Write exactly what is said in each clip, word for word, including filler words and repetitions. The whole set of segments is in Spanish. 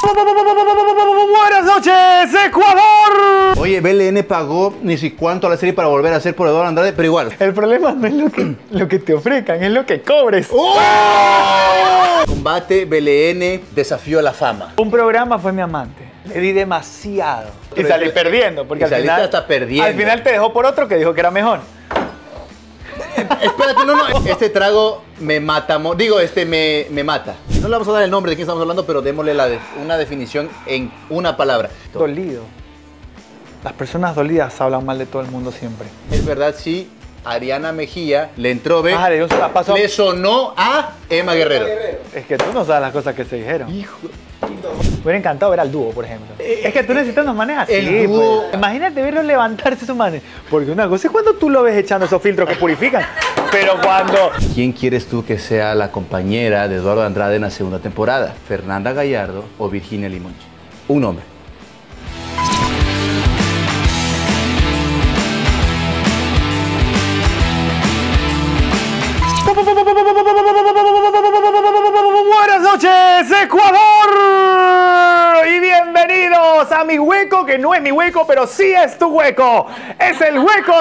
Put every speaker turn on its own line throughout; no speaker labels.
Buenas noches, Ecuador.
Oye, B L N pagó ni sé cuánto a la serie para volver a hacer por Eduardo Andrade, pero igual.
El problema no es lo que, lo que te ofrezcan, es lo que cobres.
¡Oh! Combate B L N, desafío a la fama.
Un programa fue mi amante. Le di demasiado. Y salí perdiendo, porque
y
al final,
hasta perdiendo.
Al final te dejó por otro que dijo que era mejor.
Espérate, no, no. Este trago me mata, mo digo, este me, me mata. No le vamos a dar el nombre de quién estamos hablando, pero démosle la de una definición en una palabra.
Dolido. Las personas dolidas hablan mal de todo el mundo siempre.
Es verdad, sí. Ariana Mejía le entró, ve,
Ah, le, dio un solapazo.
le sonó a Emma Guerrero.
Es que tú no sabes las cosas que se dijeron.
Hijo.
Me hubiera encantado ver al dúo, por ejemplo. Es que tú necesitas unos manes así.
El dúo.
Pues. Imagínate verlos levantarse esos manes. Porque una cosa es cuando tú lo ves echando esos filtros que purifican. Pero cuando...
¿Quién quieres tú que sea la compañera de Eduardo Andrade en la segunda temporada? ¿Fernanda Gallardo o Virginia Limonchi? Un nombre.
Buenas noches, Ecuador. Y bienvenidos a mi hueco, que no es mi hueco, pero sí es tu hueco. Es el hueco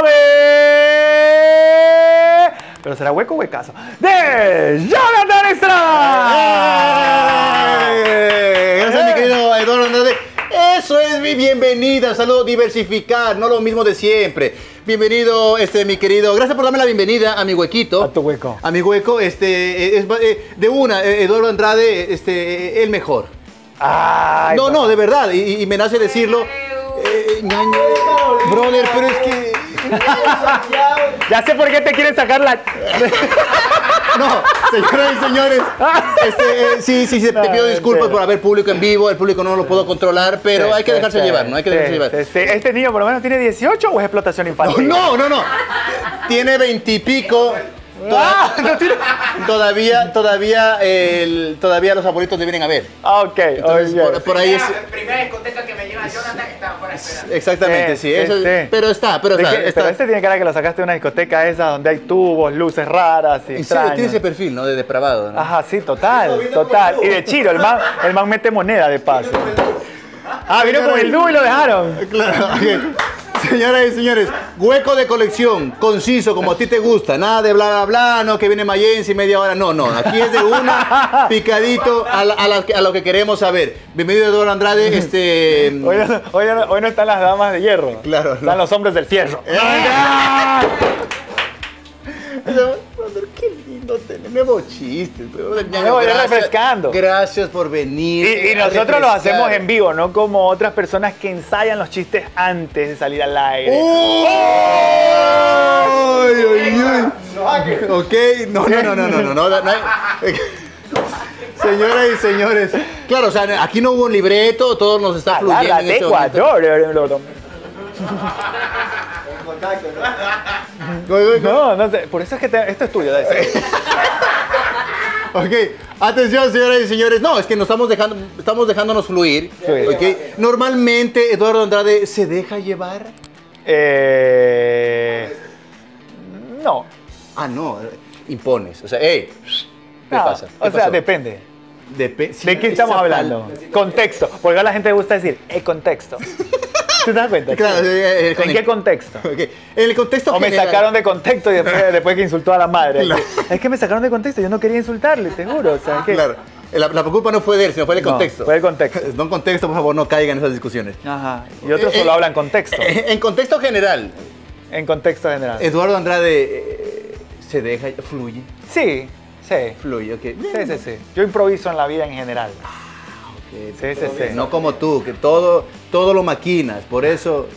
de... Pero será hueco o huecazo. De Jonathan Estrada.
¡Eh! Gracias, mi querido Eduardo Andrade. Eso es mi bienvenida, saludo diversificar, no lo mismo de siempre. Bienvenido, este, mi querido, gracias por darme la bienvenida a mi huequito.
A tu hueco.
A mi hueco, este, es, eh, de una, eh, Eduardo Andrade, este, el mejor.
Ay,
no,
papá.
no, de verdad, y, y me nace decirlo. Eh, ñaño, brother, pero es que...
Ya sé por qué te quieren sacar la...
No, señoras y señores, este, eh, sí, sí, sí, te pido disculpas por haber público en vivo, el público no lo puedo controlar, pero
Sí,
hay que
sí,
dejarse
sí,
llevar, ¿no? Hay que
sí,
dejarse llevar.
sí, sí. ¿Este niño por lo menos tiene dieciocho o es explotación infantil?
No, no, no, tiene veintipico.
Ah, no tiene...
Todavía, todavía, el, todavía los abuelitos deben haber.
Ah, ok,
Entonces,
okay.
por, por ahí es...
La primera discoteca que me lleva Jonathan estaba fuera esperando.
Exactamente, sí,
Sí,
eso,
sí, sí.
pero está, pero
¿De
está.
qué?
está.
Pero este tiene cara que lo sacaste de una discoteca esa donde hay tubos, luces raras y
En serio,
extraños.
tiene ese perfil, ¿no? De depravado, ¿no?
Ajá, sí, total, total. Y de Chiro, el man, el man mete moneda de paso. Ah, vino con el dúo y lo dejaron.
Claro, ok. Señoras y señores, hueco de colección, conciso, como a ti te gusta, nada de bla bla bla, no que viene Mayense y media hora, no, no, aquí es de una, picadito a, la, a, la, a lo que queremos saber. Bienvenido Eduardo Andrade, este...
Hoy, no- hoy, no- hoy no están las damas de hierro,
Claro,
están
no.
los hombres del fierro.
Qué lindo tener nuevos chistes.
Me voy refrescando.
Gracias por venir.
Y, y
a
nosotros lo
refrescar.
hacemos en vivo, no como otras personas que ensayan los chistes antes de salir al aire.
¡Oh! ¡Ay, ay, ay! Ok, no, no, no, no, no, no, no, no hay- Señoras y señores, claro, o sea, aquí no hubo un libreto, todo nos está fluyendo
Agarra
en
de
este momento.
Ecuador. No, no sé, por eso es que te- esto es tuyo. de ese.
Ok, atención, señoras y señores. No, es que nos estamos dejando, estamos dejándonos fluir.
Fluir.
Ok. Normalmente Eduardo Andrade se deja llevar.
Eh, no.
Ah, no, impones. O sea, hey, ¿qué
No,
pasa? ¿Qué
O sea,
pasó?
depende.
Depe- sí,
¿De qué
esa
estamos
pal-
hablando? Contexto. Porque a la gente le gusta decir, el contexto. ¿Te das cuenta?
Claro, eh, eh,
¿En qué contexto?
Ok, en el contexto
O me
general-
sacaron de contexto y después, después que insultó a la madre.
Claro.
Es que me sacaron de contexto, yo no quería insultarle, te juro. O sea, que...
Claro, la, la culpa no fue de él, sino fue del
No,
contexto.
fue del contexto.
No en contexto, por favor, no caigan en esas discusiones.
Ajá. Y otros
Eh,
solo
eh,
hablan contexto.
Eh, En contexto general,
En contexto general.
Eduardo Andrade eh, se deja, fluye,
Sí, sí.
fluye, ok.
Sí, sí, sí. Yo improviso en la vida en general.
Ok,
Sí, sí, sí.
No como tú, que todo, todo lo maquinas, por eso...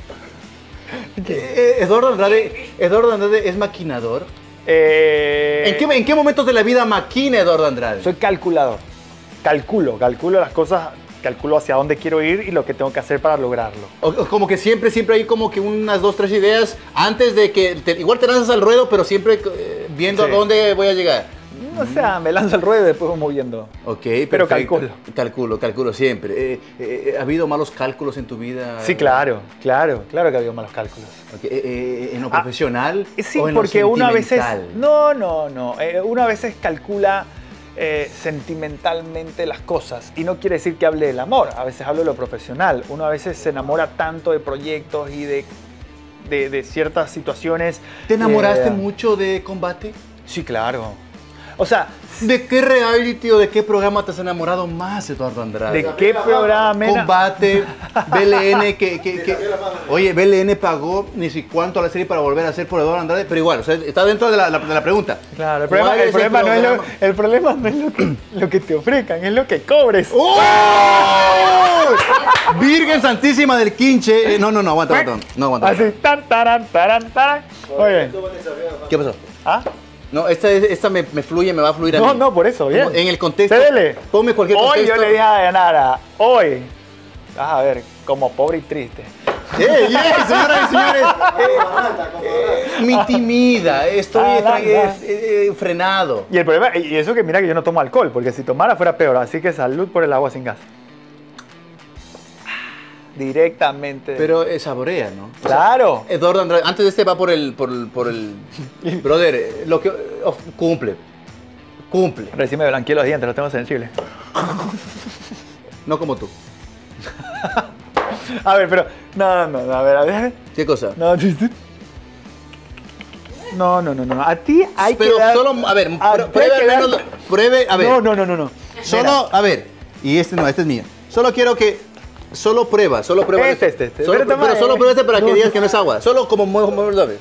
Eh, Eduardo Andrade, Eduardo Andrade es maquinador.
Eh,
¿En qué, ¿En qué momentos de la vida maquina Eduardo Andrade?
Soy calculador. Calculo, calculo las cosas, calculo hacia dónde quiero ir y lo que tengo que hacer para lograrlo.
O- o como que siempre, siempre hay como que unas dos, tres ideas antes de que... te- igual te lanzas al ruedo, pero siempre eh, viendo
Sí.
a dónde voy a llegar.
O sea, me lanzo al ruedo y después voy moviendo.
Ok,
Pero
perfecto.
calculo.
Calculo, calculo siempre. Eh, eh, ¿Ha habido malos cálculos en tu vida?
Sí, claro, claro, claro que ha habido malos cálculos.
Ok, eh, eh, ¿En lo
Ah,
profesional?
Sí,
o en lo
porque uno a veces...
sentimental?
No, no, no. Eh, uno a veces calcula eh, sentimentalmente las cosas. Y no quiere decir que hable del amor, a veces hablo de lo profesional. Uno a veces se enamora tanto de proyectos y de, de, de ciertas situaciones.
¿Te enamoraste
eh,
mucho de Combate?
Sí, claro. O sea,
¿De qué reality o de qué programa te has enamorado más, Eduardo Andrade?
¿de qué programa? me ena-
Combate, B L N, que, que, que- oye, B L N pagó ni sé cuánto a la serie para volver a hacer por Eduardo Andrade, pero igual, o sea, está dentro de la, la- de la pregunta.
Claro, el problema,
¿Cuál
el
es
problema no es lo,
programa?
el problema no es lo que, lo que te ofrezcan, es lo que cobres.
¡Oh! Virgen Santísima del Quinche. Eh, No, no, no, aguanta, aguanta. No, aguanta.
Así, tan, taran, taran, taran. Muy bien.
¿Qué pasó?
¿Ah?
No, esta, es- esta me, me fluye, me va a fluir a
No,
mí.
no, por eso, bien.
Como en el contexto.
Cédele.
Ponme cualquier
Hoy
contexto.
yo le dije a Dayanara, hoy, vas a ver, como pobre y triste.
¡Eh, yeah, señoras y señores! eh, eh, me intimida, estoy
Ah,
tra-
anda.
eh, eh, frenado.
Y el problema, y eso que mira que yo no tomo alcohol, porque si tomara fuera peor, así que salud por el agua sin gas. Directamente.
Pero eh, saborea, ¿no?
claro.
Eduardo Andrade, antes de este va por el, por el, por el brother, eh, lo que, oh, cumple, cumple,
Recién me blanqueé los dientes, los tengo sensibles.
no como tú.
A ver, pero, no, no, no, a ver, a ver.
¿Qué cosa?
No, no, no, no, no. A ti hay
Pero
que dar...
solo, a ver,
a
pr-
ti
pruebe
hay
al
que dar-
menos, pruebe, a ver,
No, no, no, no, no.
solo, a ver, y este no, este es mío. Solo quiero que, solo prueba, solo prueba.
Este, este, este.
Solo,
Pero
pero,
toma,
solo
eh.
prueba este para que
No,
digas
no.
que no es agua. Solo como muevo, muevo, ¿sabes?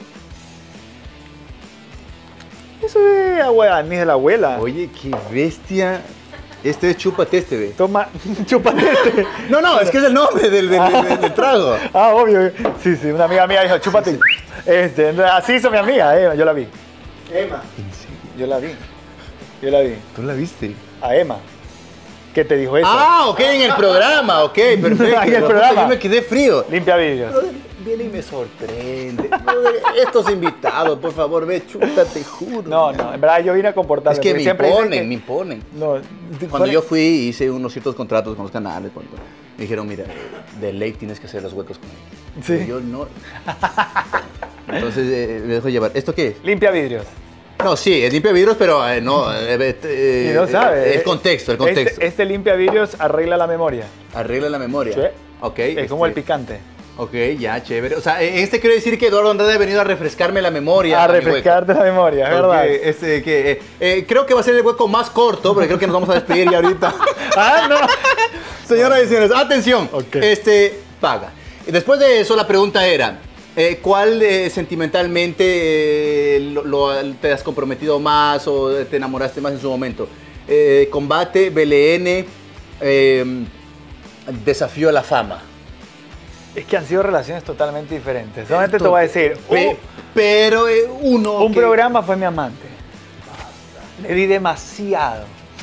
Eso es agua de anís de la abuela.
Oye, qué bestia. Este es chúpate este, ve.
Toma, chúpate este.
No, no, es que es el nombre del, del, del- del trago.
Ah, obvio. Sí, sí, una amiga mía dijo, chúpate. Este, así hizo mi amiga, eh, yo la vi.
Emma.
Yo la vi. Yo la vi.
¿Tú la viste?
A Emma. ¿Qué te dijo eso?
Ah, ok, en el programa, ok, perfecto.
En el
Puta,
programa.
Yo me quedé frío.
Limpia vidrios.
Viene y me sorprende. Estos invitados, por favor, ve, chuta, te juro.
No, no, en verdad yo vine a comportarme.
Es que
porque
me
siempre dicen
imponen,
que-
me imponen.
No,
Cuando
pone-
yo fui, hice unos ciertos contratos con los canales. Cuando me dijeron, mira, de ley tienes que hacer los huecos con él.
Sí.
Pero yo no. Entonces eh, me dejo llevar. ¿Esto qué es?
Limpia vidrios.
No, sí, es limpia vidrios, pero eh, no. eh, eh,
Y no sabe.
El
eh.
contexto, el contexto.
Este, este limpia vidrios arregla la memoria.
Arregla la memoria.
Sí.
Ok.
Es como el
este,
picante.
Ok, ya, chévere. O sea, eh, este quiere decir que Eduardo Andrade ha venido a refrescarme la memoria.
A
mi hueco.
refrescarte la memoria, es verdad.
Porque, este, que, eh, eh, creo que va a ser el hueco más corto, porque creo que nos vamos a despedir ya ahorita.
Ah, no.
Señoras y señores, atención.
Ok.
Este, paga. Y después de eso, la pregunta era, eh, ¿cuál eh, sentimentalmente eh, lo, lo- te has comprometido más o te enamoraste más en su momento? Eh, Combate, B L N, eh, Desafío a la Fama.
Es que han sido relaciones totalmente diferentes. Solamente te voy a decir,
Pe-
un,
pero eh, uno
un
que-
programa fue mi amante. Le di demasiado.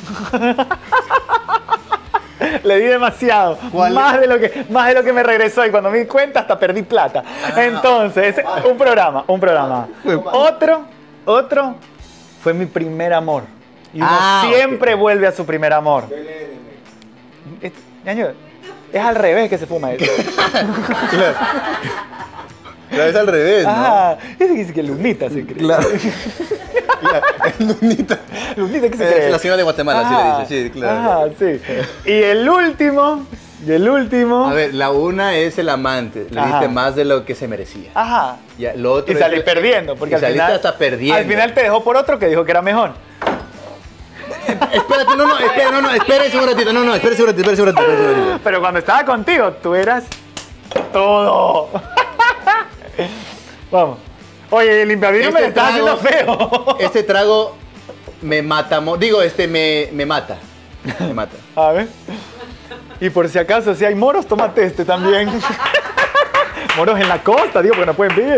Le di demasiado.
¿Cuál?
Más de, lo que, más de lo que me regresó y cuando me di cuenta hasta perdí plata.
Ah.
Entonces, un programa, un programa. Otro, otro fue mi primer amor. Y uno
Ah,
siempre
ok.
vuelve a su primer amor. Es, ñaño, es al revés que se fuma eso.
Claro. Claro, es al revés, ¿no?
Ah, ese que dice que Lunita se cree.
Claro. Claro, el Lunita.
Lunita que se
Es
cree.
la señora de Guatemala, así
Ah,
le dice, sí, claro.
Ah, sí. Y el último, y el último.
A ver, la una es el amante, le
Ajá.
diste más de lo que se merecía.
Ajá.
Ya, lo otro
Y
es-
salí perdiendo, porque
y
al
saliste
final.
hasta perdiendo.
Al final te dejó por otro que dijo que era mejor.
Espérate, no, no, espera, no, no, espérese un ratito, no, no, espérese un ratito, espérese un ratito, espérese un ratito.
Pero cuando estaba contigo, tú eras todo. Vamos. Oye, el limpiavidrio me lo estás haciendo feo.
Este trago me mata, mo- digo, este me, me mata, me mata.
A ver. Y por si acaso, si hay moros, tómate este también. Moros en la costa, digo, porque no pueden vivir.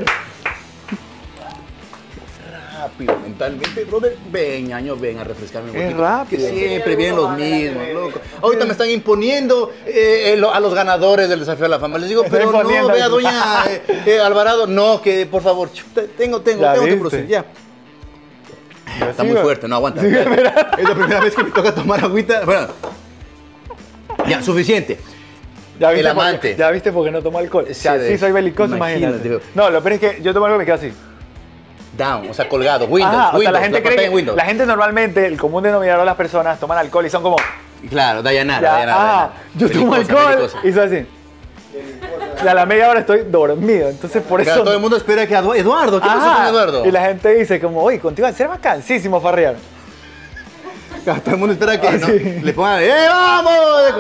Rápido, mentalmente, brother, ven, ñaño, ven a refrescarme un
Es
poquito.
rápido.
Que siempre vienen los mismos, loco. Ahorita me están imponiendo eh, eh, lo- a los ganadores del Desafío a la Fama. Les digo,
Están
pero no,
imponiendo.
vea, doña eh, eh, Alvarado, no, que por favor, chuta, tengo, tengo,
Ya
tengo que
viste.
proceder, ya.
Yo
Está
sigo-
muy fuerte, no aguanta.
Sí,
Ya.
espera.
Es la primera vez que me toca tomar agüita. Bueno, ya, suficiente.
¿Ya viste
El
por qué-
amante.
¿Ya viste porque no tomo alcohol? O sea,
Sí,
sí soy belicoso,
imagínate.
imagínate. No, lo peor es que yo tomo algo y me quedo así.
Down, o sea, colgado. Windows,
Ajá, o
Windows,
sea, la gente
la
cree
pantalla
que
en Windows.
la gente normalmente, el común denominador de las personas toman alcohol y son como,
Claro, Dayanara,
ya,
Dayanara.
ah,
Dayanara.
yo tomo
Belicosa,
alcohol
belicosa.
y soy así. Y a la media hora estoy dormido, entonces por
Claro,
eso.
todo el mundo espera que Edu- Eduardo, ¿qué pasó
Ajá,
con Eduardo?
y la gente dice como, oye, contigo será vacancísimo farrear.
Claro, todo el mundo espera que
Ah,
¿no?
sí.
le pongan, ¡eh, vamos!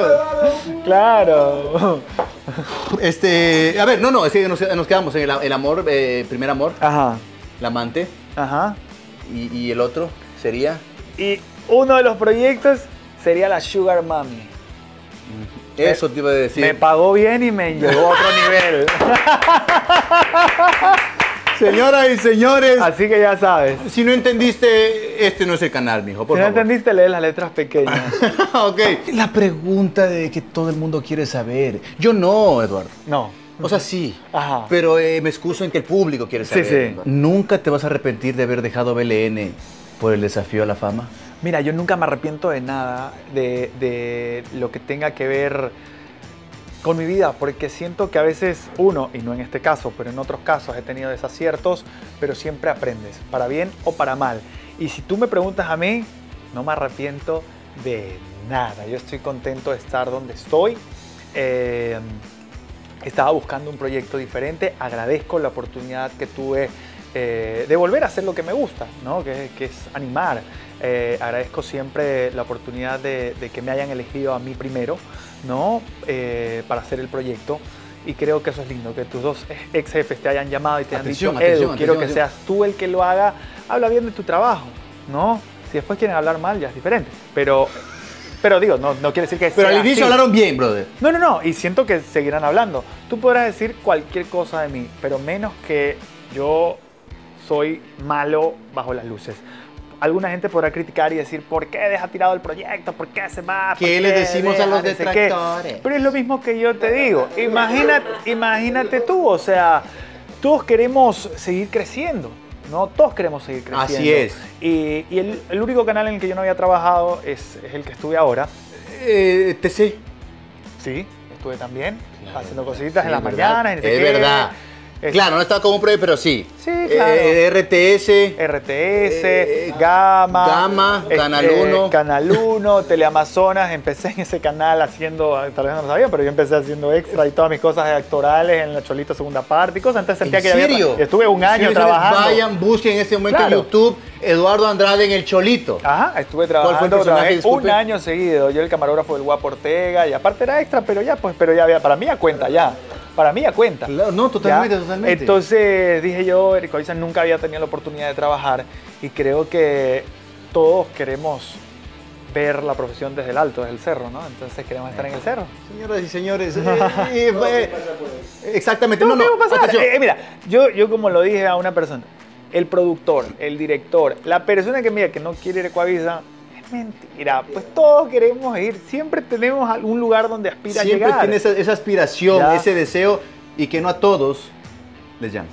Claro.
Este, a ver, no, no, es que nos, nos quedamos en el, el amor, eh, primer amor,
Ajá,
la amante,
ajá.
y, y el otro sería...
Y uno de los proyectos sería la Sugar Mami.
Eso te iba a decir.
Me pagó bien y me llevó a otro nivel.
Señoras y señores,
Así que ya sabes.
si no entendiste, este no es el canal, mijo, por
Si no
favor.
entendiste, lee las letras pequeñas.
Ok. La pregunta de que todo el mundo quiere saber. Yo no, Eduardo.
No.
O sea, sí.
Ajá.
Pero eh, me excuso en que el público quiere
Sí,
saber.
sí.
Eduardo. ¿Nunca te vas a arrepentir de haber dejado B L N por el desafío a la fama?
Mira, yo nunca me arrepiento de nada, de, de lo que tenga que ver con mi vida, porque siento que a veces uno, y no en este caso, pero en otros casos he tenido desaciertos, pero siempre aprendes, para bien o para mal. Y si tú me preguntas a mí, no me arrepiento de nada. Yo estoy contento de estar donde estoy. Eh, estaba buscando un proyecto diferente, agradezco la oportunidad que tuve eh, de volver a hacer lo que me gusta, ¿no? que, que es animar. Eh, agradezco siempre la oportunidad de, de que me hayan elegido a mí primero, ¿no? Eh, para hacer el proyecto, y creo que eso es lindo, que tus dos ex jefes te hayan llamado y te
Atención,
hayan dicho, Edu,
atención,
quiero
atención,
que
atención.
seas tú el que lo haga, habla bien de tu trabajo, ¿no? Si después quieren hablar mal ya es diferente, pero, pero digo, no, no quiere decir que
Pero
sea
al inicio
así.
hablaron bien, brother.
No, no, no, y siento que seguirán hablando. Tú podrás decir cualquier cosa de mí, pero menos que yo soy malo bajo las luces. Alguna gente podrá criticar y decir, ¿por qué deja tirado el proyecto? ¿Por qué se va? ¿Por
¿Qué les decimos a
deja?
los
No sé qué?
detractores?
Pero es lo mismo que yo te digo. Imagínate, imagínate tú, o sea, todos queremos seguir creciendo, ¿no? Todos queremos seguir creciendo.
Así es.
Y, y el, el único canal en el que yo no había trabajado es, es el que estuve ahora.
Eh, T C.
Sí, estuve también
Claro,
haciendo cositas
sí,
en las
verdad.
mañanas. y no sé
Es
qué.
verdad.
Es-
Claro, no estaba como un proyecto, pero sí.
Sí, claro.
Eh, R T S.
R T S,
Eh,
Gama,
Gama,
este,
Canal uno.
Canal uno, Teleamazonas. Empecé en ese canal haciendo, tal vez no lo sabía, pero yo empecé haciendo extra y todas mis cosas actorales en la Cholito segunda parte y cosas. Entonces sentía
¿En
que ya había-
serio?
y estuve un año
Sí,
trabajando.
Vayan, busquen en este momento
Claro.
en YouTube Eduardo Andrade en el Cholito.
Ajá, estuve
¿Cuál fue el
trabajando,
personaje?
trabajé
Disculpe.
un año seguido. Yo el camarógrafo del Guapo Ortega y aparte era extra, pero ya, pues, pero ya había, para mí ya cuenta ya. Para mí ya cuenta.
Claro, no, totalmente,
¿Ya?
totalmente.
Entonces dije yo, Eric Oiza nunca había tenido la oportunidad de trabajar y creo que todos queremos ver la profesión desde el alto, desde el cerro, ¿no? Entonces queremos estar en el cerro.
Señoras y señores, eh, eh, eh, exactamente, no,
¿Qué
no,
va a pasar?
atención.
Eh, mira, yo, yo como lo dije a una persona, el productor, el director, la persona que mira que no quiere ir a Ecuavisa, es mentira. Pues todos queremos ir, siempre tenemos algún lugar donde aspira
Siempre
a llegar.
tiene esa, esa aspiración,
Ya.
ese deseo, y que no a todos les llaman.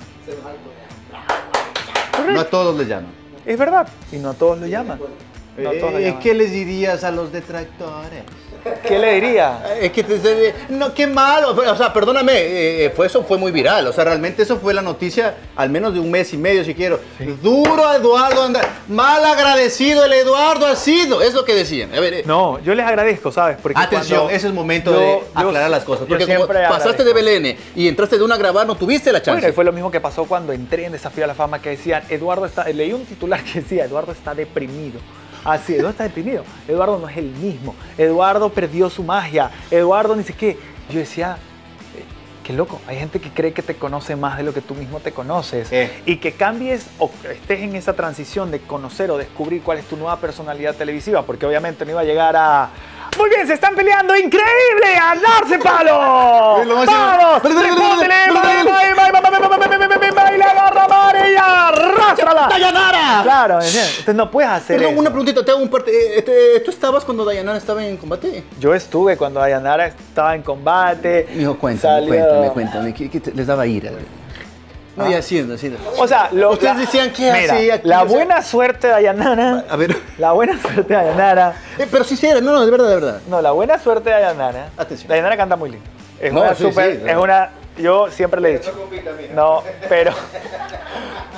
No a todos les llaman.
Es verdad, y no a todos lo llaman. No a todos lo
Eh,
llaman.
¿Qué les dirías a los detractores?
¿Qué le diría?
Es que te, te- no, qué malo, o sea, perdóname, eh, fue, eso fue muy viral, o sea, realmente eso fue la noticia al menos de un mes y medio, si quiero. Duro a Eduardo Andrade, mal agradecido el Eduardo ha sido, es lo que decían. A ver, eh,
No, yo les agradezco, ¿sabes? Porque
atención,
cuando
ese es el momento
yo-
de
yo-
aclarar las cosas,
yo
porque como
siempre
pasaste de
agradezco.
Belén y entraste de una a grabar, no tuviste la chance.
Bueno, y fue lo mismo que pasó cuando entré en Desafío a la Fama, que decían, Eduardo está, leí un titular que decía, Eduardo está deprimido. Así, Eduardo está deprimido. Eduardo no es el mismo. Eduardo perdió su magia. Eduardo ni sé qué. Yo decía, eh, qué loco. Hay gente que cree que te conoce más de lo que tú mismo te conoces.
Eh.
Y que cambies o estés en esa transición de conocer o descubrir cuál es tu nueva personalidad televisiva. Porque obviamente no iba a llegar a... Muy bien, se están peleando. ¡Increíble! ¡A darse palo!
Lo máximo.
¡Vamos!
Dale, dale, dale,
¡Respóndele!
dale, dale, dale.
¡Baila, baila, baila, baila, baila, baila, baila, baila, agarra, mare y arrástrala!
¡Dayanara!
Claro, ¿me entiendes? Entonces no puedes hacer
Perdón,
eso.
una preguntita, te hago un parte. eh, este, ¿Tú estabas cuando Dayanara estaba en combate?
Yo estuve cuando Dayanara estaba en combate.
Mijo, cuéntame,
salió-
cuéntame, cuéntame. ¿Qué, qué te- les daba ira? No,
Ah.
ya haciendo, haciendo.
O sea, lo,
Ustedes
la-
decían, ¿qué
mira,
hace aquí?
La
O sea-
buena suerte de Dayanara.
A ver.
La buena suerte de Dayanara.
Eh, pero sí, sí, era, no, no, de verdad, de verdad.
No, la buena suerte de Dayanara.
Atención.
Dayanara canta muy lindo. Es
No,
una
sí,
super.
sí,
es
no.
una. Yo siempre le he dicho. No, pero.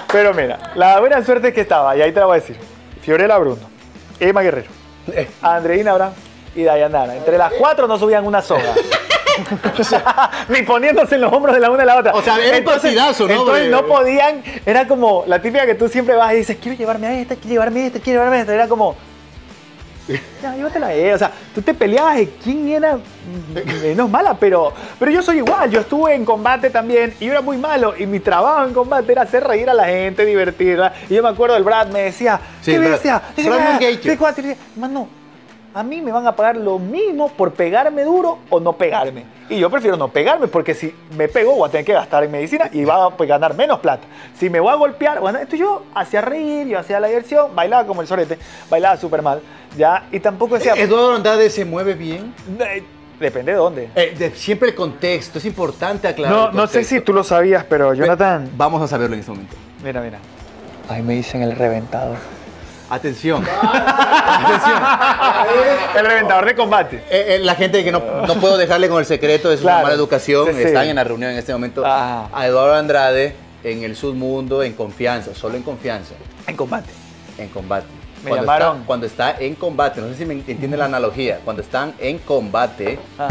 Pero mira, la buena suerte es que estaba, y ahí te la voy a decir. Fiorella Bruno, Emma Guerrero, Andreina Abraham y Dayanara. Entre las cuatro no subían una soga. O sea, ni poniéndose en los hombros de la una a la otra.
O sea, era un partidazo, ¿no?
Entonces
Porque-
no podían, era como la típica que tú siempre vas y dices, quiero llevarme a esta, quiero llevarme a esta, quiero llevarme a esta. Era como, ya, llévatela a ella. O sea, tú te peleabas de quién era menos mala, pero, pero yo soy igual. Yo estuve en combate también y yo era muy malo. Y mi trabajo en combate era hacer reír a la gente, divertirla. Y yo me acuerdo, el Brad me decía,
Sí,
¿qué
Brad.
decía? Dice,
Brad
"Ah,
Mangaker".
¿qué cuatro?" Y yo, mano, a mí me van a pagar lo mismo por pegarme duro o no pegarme. Y yo prefiero no pegarme porque si me pego voy a tener que gastar en medicina y va a pues, ganar menos plata. Si me voy a golpear, bueno, esto yo hacía reír, yo hacía la diversión, bailaba como el sorete, bailaba súper mal, ya, y tampoco decía...
Eduardo Andrade se mueve bien.
eh, Depende de dónde.
Eh, de- siempre el contexto, es importante aclarar.
No,
el
no sé
contexto.
si tú lo sabías, pero Jonathan...
Vamos a saberlo en este momento.
Mira, mira. Ahí me dicen el reventador.
Atención. Atención.
El reventador de combate.
Eh, eh, la gente que no, no puedo dejarle con el secreto de su
Claro.
mala educación,
Sí, sí.
están en la reunión en este momento.
Ah.
A Eduardo Andrade en el submundo en confianza, solo en confianza,
En combate.
en combate.
Me
cuando
llamaron.
Está, cuando está en combate, no sé si me entiende la analogía, cuando están en combate,
Ajá.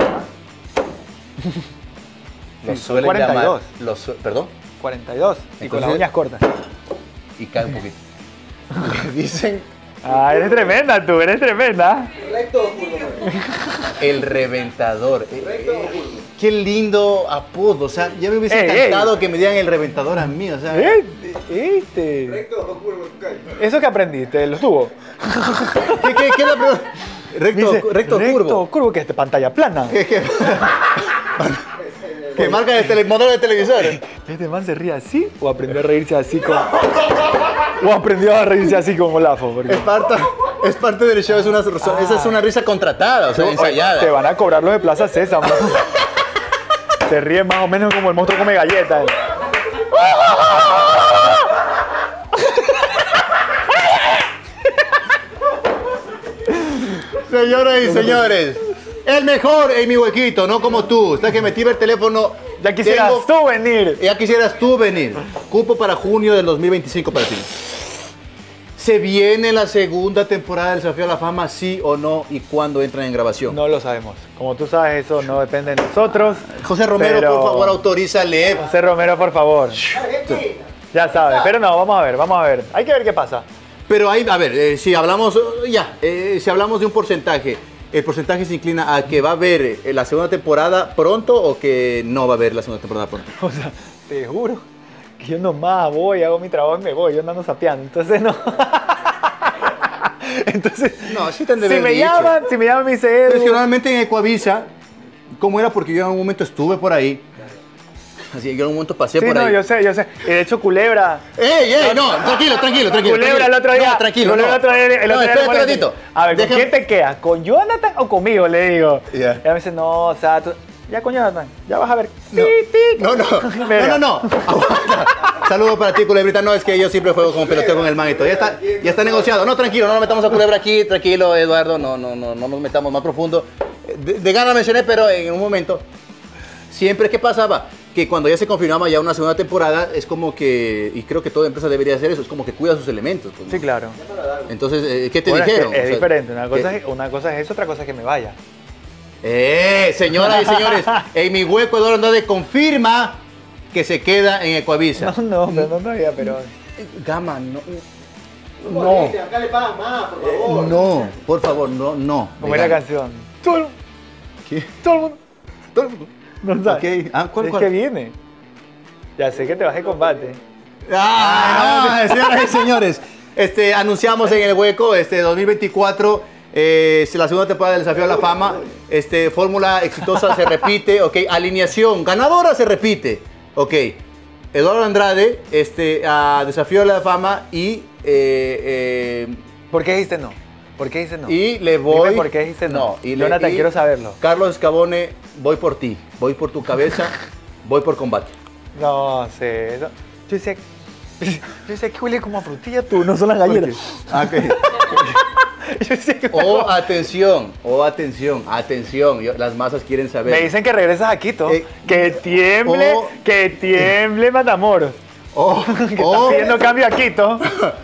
los
Sí,
suelen
cuarenta y
llamar.
dos.
Los, su- perdón,
cuarenta y dos. Y con las
Entonces-
uñas cortas.
y cae un poquito. Le dicen
Ah, eres tremenda tú, eres tremenda.
el reventador. Eh, eh, qué lindo apodo. O sea, ya me hubiese
Ey,
encantado que me dieran el reventador a mí. O sea,
Este, este. Eso que aprendiste, los tubos.
¿qué, qué, qué es la pregunta? Recto,
Dice,
recto,
recto
curvo.
curvo, que es de pantalla plana.
¿Qué, qué? ¿Qué marca de tele, modelo de televisor?
¿Este man se ríe así o aprendió a reírse así con... o aprendió a reírse así con Olafo? Porque...
Es parte, es parte del show, es una, esa es una risa contratada, o sea, ensayada.
Te van a cobrar los de Plaza Sésamo. Se ríe más o menos como el monstruo come galletas.
Señoras y señores, el mejor en mi huequito, no como tú. Está que metí el teléfono.
Ya quisieras
Tengo-
tú venir.
Ya quisieras tú venir. Cupo para junio del dos mil veinticinco para ti. ¿Se viene la segunda temporada del Desafío a la Fama, sí o no? ¿Y cuándo entran en grabación?
No lo sabemos. Como tú sabes, eso no depende de nosotros.
José Romero,
pero-
por favor, autorízale.
José Romero, por favor. Ya sabes. Pero no, vamos a ver, vamos a ver. Hay que ver qué pasa.
Pero ahí, a ver, eh, si hablamos, eh, ya, eh, si hablamos de un porcentaje, ¿el porcentaje se inclina a que va a haber eh, la segunda temporada pronto o que no va a haber la segunda temporada pronto?
O sea, te juro que yo nomás voy, hago mi trabajo y me voy. Yo ando sapeando. Entonces no. Entonces,
No, sí te han de
si
haber
me
dicho.
llaman, si me llaman, me dice
Pero es que
Edu.
normalmente en Ecuavisa, ¿cómo era? Porque yo en un momento estuve por ahí. Así que yo en un momento pasé
Sí,
por
no,
ahí.
yo sé, yo sé. Y de hecho, Culebra.
¡Ey, ey! No, tranquilo, tranquilo, tranquilo.
Culebra
tranquilo.
el otro día.
No, tranquilo.
Culebra
no.
el otro día. El otro
No,
día
espérate
le
un
pone-
ratito.
A ver, ¿con
Déjame-
quién te quedas? ¿Con Jonathan o conmigo? Le digo.
Ya.
Y ella me dice, no, o sea, tú- ya con Jonathan. Ya vas a ver.
No.
Tic, tic.
No, no,
Verga.
no, no, no. Aguanta. Saludos para ti, Culebrita. No, es que yo siempre juego como peloteo con el man y todo. Ya está, ya está negociado. No, tranquilo, no nos metamos a Culebra aquí. Tranquilo, Eduardo. No, no, no, no nos metamos más profundo. De, de gana mencioné, pero en un momento. Siempre, ¿qué pasaba? Que cuando ya se confirmaba ya una segunda temporada, es como que, y creo que toda empresa debería hacer eso, es como que cuida sus elementos. pues, ¿no?
Sí, claro.
Entonces, eh, ¿qué te
Bueno, es que
dijeron?
es
O sea,
diferente. Una cosa,
¿qué?
es, una cosa es eso, otra cosa es que me vaya.
Eh, señoras y señores, en mi hueco Eduardo Andrade confirma que se queda en Ecuavisa.
No, no, pero no todavía, pero...
Gama, no.
No. Acá le pagan más, por
Eh,
favor.
no, por favor, no, no.
Como era la
Vegano.
canción. Todo el,
¿Qué?
todo el mundo.
Todo el mundo.
No sabes.
Ok. Ah, ¿cuál,
es
cuál?
que viene. Ya sé que te bajé combate.
Ah, no, señoras y señores, este, anunciamos en el hueco este dos mil veinticuatro eh, es la segunda temporada del Desafío a la Fama. Este, fórmula exitosa se repite, ok. Alineación ganadora se repite, ok. Eduardo Andrade, este, a Desafío a la Fama y eh, eh,
¿Por qué dijiste no? ¿Por qué dijiste no?
y le voy.
Dime por qué dijiste no.
y le-
Jonathan,
y
quiero saberlo.
Carlos Escabone, voy por ti, voy por tu cabeza, voy por combate.
No sé. Eso. Yo decía, yo decía que huele como a frutilla tú, no son las galletas.
Ah, ok.
Yo decía que-
Oh, atención, oh, atención, atención. Yo- las masas quieren saber.
Me dicen que regresas a Quito.
Eh,
que tiemble,
oh.
que tiemble Matamoros.
O,
que
o,
está pidiendo cambio a Quito.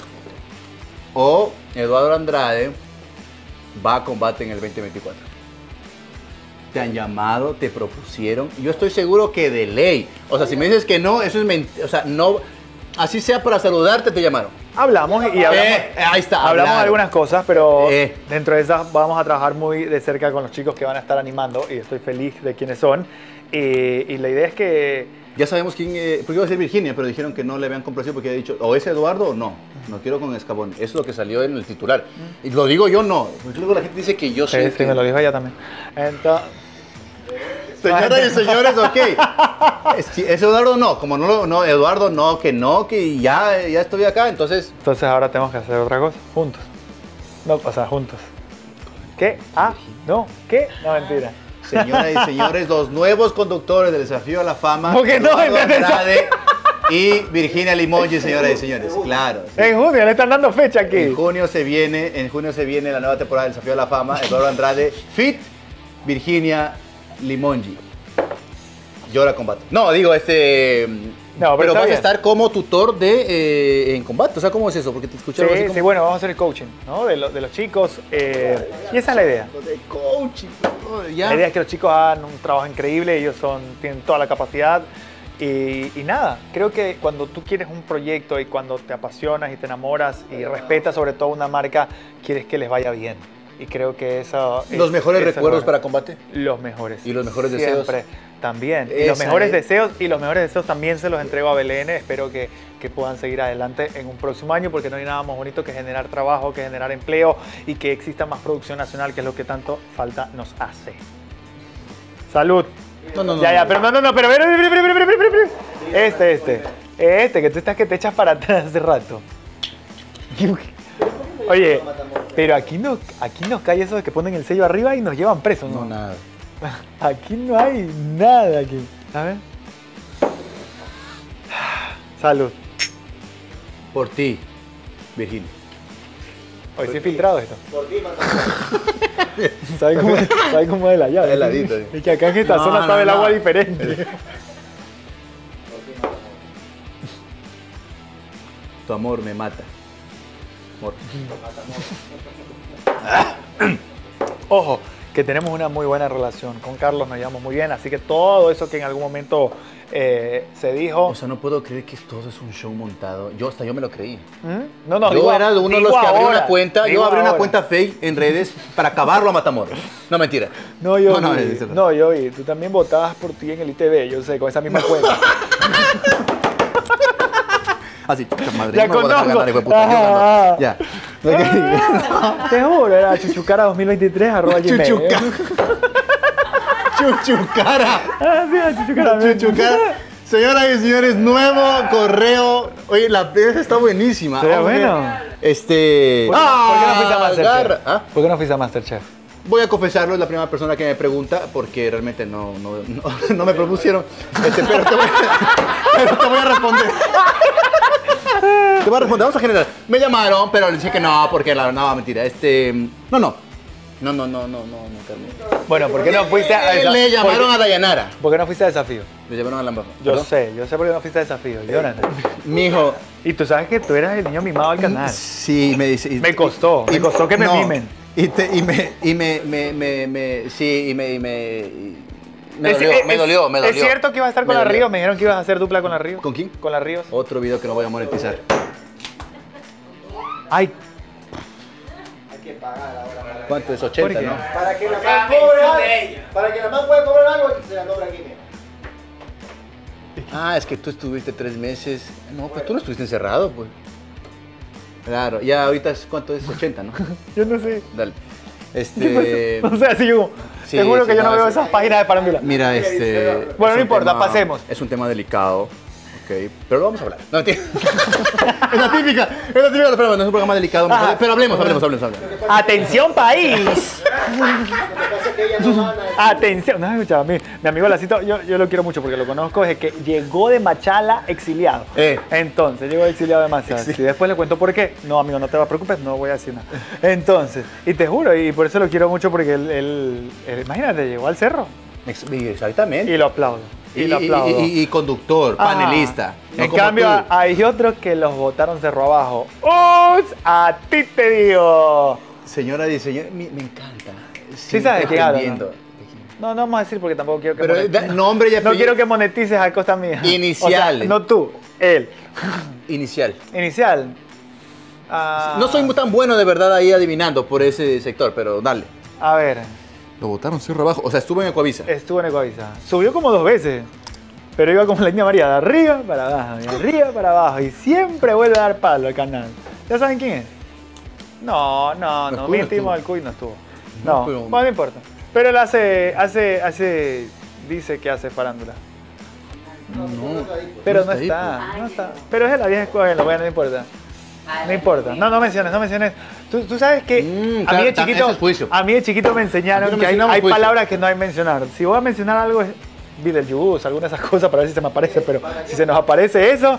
o Eduardo Andrade va a combate en el veinte veinticuatro. Te han llamado, te propusieron. Yo estoy seguro que de ley. O sea, si me dices que no, eso es mentira. O sea, no. Así sea para saludarte, te llamaron.
Hablamos y hablamos.
Eh, ahí está.
Hablamos de
hablaron.
algunas cosas, pero
Eh.
dentro de esas vamos a trabajar muy de cerca con los chicos que van a estar animando y estoy feliz de quiénes son. Y, y la idea es que
Ya sabemos quién. Eh, porque iba a ser Virginia, pero dijeron que no le habían complacido porque había dicho o es Eduardo o no. No quiero con Escabón. Eso es lo que salió en el titular. Y lo digo yo, no. Porque luego la gente dice que yo
sí,
soy.
sí,
que-
me lo dijo ella también. Entonces,
Señoras y señores, ok. Es, es Eduardo no. Como no, lo- no, Eduardo no, que no, que ya, ya estoy acá. Entonces,
entonces ahora tenemos que hacer otra cosa, juntos. No, o sea, juntos. ¿Qué? Ah, no, ¿qué? No, mentira.
señoras y señores, los nuevos conductores del Desafío a la Fama.
¿Por qué no?
Eduardo
¿Entendés?
Andrade y Virginia Limongi, señoras y señores. Claro. sí.
En junio le están dando fecha aquí.
En junio se viene, en junio se viene la nueva temporada del Desafío a la Fama. Eduardo Andrade, Fit, Virginia Limongi. Llora combate. No, digo, este.
No, pero
pero
está
vas
bien.
a estar como tutor de eh, en combate. O sea, ¿cómo es eso? Porque te escuché algo así
Sí,
como-
sí, bueno, vamos a hacer el coaching, ¿no? De, lo- de los chicos. eh, y esa es la idea.
De coaching, bro, ya.
La idea es que los chicos hagan un trabajo increíble, ellos son, tienen toda la capacidad. Y, y nada, creo que cuando tú quieres un proyecto y cuando te apasionas y te enamoras y respetas sobre todo una marca, quieres que les vaya bien. Y creo que eso...
Los
es-
mejores
eso es
recuerdos
bueno.
para combate.
Los mejores.
Y los mejores deseos.
Siempre, también. Y los
Esa
mejores
es.
deseos y los mejores deseos también se los entrego a Belén. Espero que, que puedan seguir adelante en un próximo año porque no hay nada más bonito que generar trabajo, que generar empleo y que exista más producción nacional, que es lo que tanto falta nos hace. Salud.
No, no, no.
Ya,
no.
ya, pero no, no, no, pero, pero, pero, pero, pero, pero, pero, pero. Este, este. Este, que tú estás que te echas para atrás hace rato. Oye, pero aquí no, aquí nos cae eso de que ponen el sello arriba y nos llevan presos, ¿no?
No, nada.
Aquí no hay nada aquí. A ver. Salud.
Por ti, Virginia.
Hoy sí he filtrado esto.
Por ti, Marta.
¿Sabes cómo, ¿sabe cómo es la llave?
Heladito, sí.
Es que acá en esta
No,
zona
no,
sabe el
no.
agua diferente.
Tu amor me mata. Amor.
Ojo, que tenemos una muy buena relación. Con Carlos nos llevamos muy bien, así que todo eso que en algún momento eh, se dijo...
O sea, no puedo creer que todo es un show montado. Yo hasta yo me lo creí.
¿Mm? No, no,
yo
digo-
era de uno de
digo
los que abrió
ahora,
una cuenta.
digo
Yo abrí una
ahora.
cuenta fake en redes para acabarlo a Matamoros. No, mentira.
No, yo
No, no,
vi.
es verdad.
No, yo vi. Tú también votabas por ti en el I T V, yo sé, con esa misma cuenta.
Así, puta madre.
Ya
no me voy a dejar
conozco.
ganar, hijo de puta. Yo gano.
Ah.
Ya.
Ah, te juro, era chuchucara dos mil veintitrés arroba gmail.
Chuchuca. Chuchucara.
Ah, sí, era chuchucara.
Chuchucara. Señoras y señores, nuevo correo. Oye, la pieza está buenísima.
Se ve
Vamos a ver.
bueno.
Este.
¿Por, por qué no fuiste a Masterchef?
agarra. ¿Ah?
¿Por qué no fuiste a Masterchef?
Voy a confesarlo, es la primera persona que me pregunta porque realmente no, no, no, no me propusieron. Este, pero, te voy, pero te voy a responder. Te voy a responder, vamos a generar. Me llamaron, pero le dije que no, porque la verdad, no, mentira. Este, no, no. No, no, no, no, no, no, Carmen.
Bueno, ¿por qué no fuiste a
Eh, Le llamaron
¿Por
a Dayanara.
qué, ¿por qué no fuiste a desafío?
Le llamaron a la
Yo
¿Perdón?
sé, yo sé por qué no fuiste a desafío, Jonathan.
Mijo,
Y tú sabes que tú eras el niño mimado del canal.
sí, me dice. y-
Me costó, me costó que me
no,
mimen.
Y, te, y me, y me, me, me, me, sí, y me, y me, y- me
Es-
dolió,
es-
me dolió, me dolió.
¿Es cierto que ibas a estar con
Me
la
dolió.
Ríos? Me dijeron que ibas a hacer dupla con la Ríos.
¿Con quién?
Con la Ríos.
Otro video que no voy a monetizar.
Ay,
Hay que pagar ahora. Para,
¿Cuánto es?
¿Por
ochenta,
qué?
¿no?
para que la man cobre algo. Para que la man pueda cobrar algo, se la cobra aquí mismo.
Ah, es que tú estuviste tres meses. No, pues tú no estuviste encerrado, pues. Claro, ya ahorita es, ¿cuánto es? ochenta, ¿no?
yo no sé.
Dale. Este.
O sea, así como,
Sí,
te juro
sí,
que yo no,
no,
veo
sí.
esas páginas de farándula.
Mira, este.
Bueno,
es
no
un
importa,
tema-
pasemos.
Es un tema delicado, ok. Pero lo vamos a hablar. No, mentira. Es la típica, es la típica, pero no es un programa delicado.
Ajá.
Pero hablemos, hablemos, hablemos, hablemos.
Atención país.
Lo que pasa es que ella no gana.
Atención. No, escucha, mi, mi amigo Lacito, yo, yo lo quiero mucho porque lo conozco desde que llegó de Machala exiliado.
Eh.
Entonces, llegó exiliado de Machala. Y después le cuento por qué. No, amigo, no te preocupes, no voy a decir nada. Entonces, y te juro, y por eso lo quiero mucho porque él, él- él- imagínate, llegó al cerro
Ex- Exactamente.
y lo aplaudo. y, lo aplaudo.
Y, y- y conductor,
Ah,
panelista. no
en
como
cambio,
tú.
hay otros que los botaron cerro abajo. ¡Ups! A ti te digo.
Señora y señor, me, me encanta.
Sí sabes de quién habla,
entendiendo.
No, no vamos a decir porque tampoco quiero que
Pero
monetices.
da- nombre y
No
apellido.
quiero que monetices a costa mía.
Iniciales.
O sea, no tú, él.
Inicial.
Inicial. Ah,
No soy tan bueno de verdad ahí adivinando por ese sector, pero dale.
A ver,
Lo botaron cerro abajo. O sea, estuvo en Ecuavisa.
estuvo en Ecuavisa. Subió como dos veces. Pero iba como la línea María, de arriba para abajo, de arriba para abajo. Y siempre vuelve a dar palo al canal. ¿Ya saben quién es? No, no,
No
no.
estuvo,
Mi
no
íntimo
estuvo.
del Cuy no estuvo.
No,
No,
pero-
bueno, no importa. Pero él hace, hace, hace, dice que hace farándula.
No,
Pero
no
no
está
está,
ahí,
no está. Pero es de la vieja escuela, bueno, no importa. No importa. No, no menciones, no menciones. Tú, tú sabes que
Mm,
a,
claro,
mí de
ta-
chiquito,
ese es juicio.
a mí de chiquito me enseñaron
Nosotros
que hay,
mencionamos
hay
juicio.
palabras que no hay que mencionar. Si voy a mencionar algo es Beetlejuice, alguna de esas cosas para ver si se me aparece, pero si se nos aparece eso...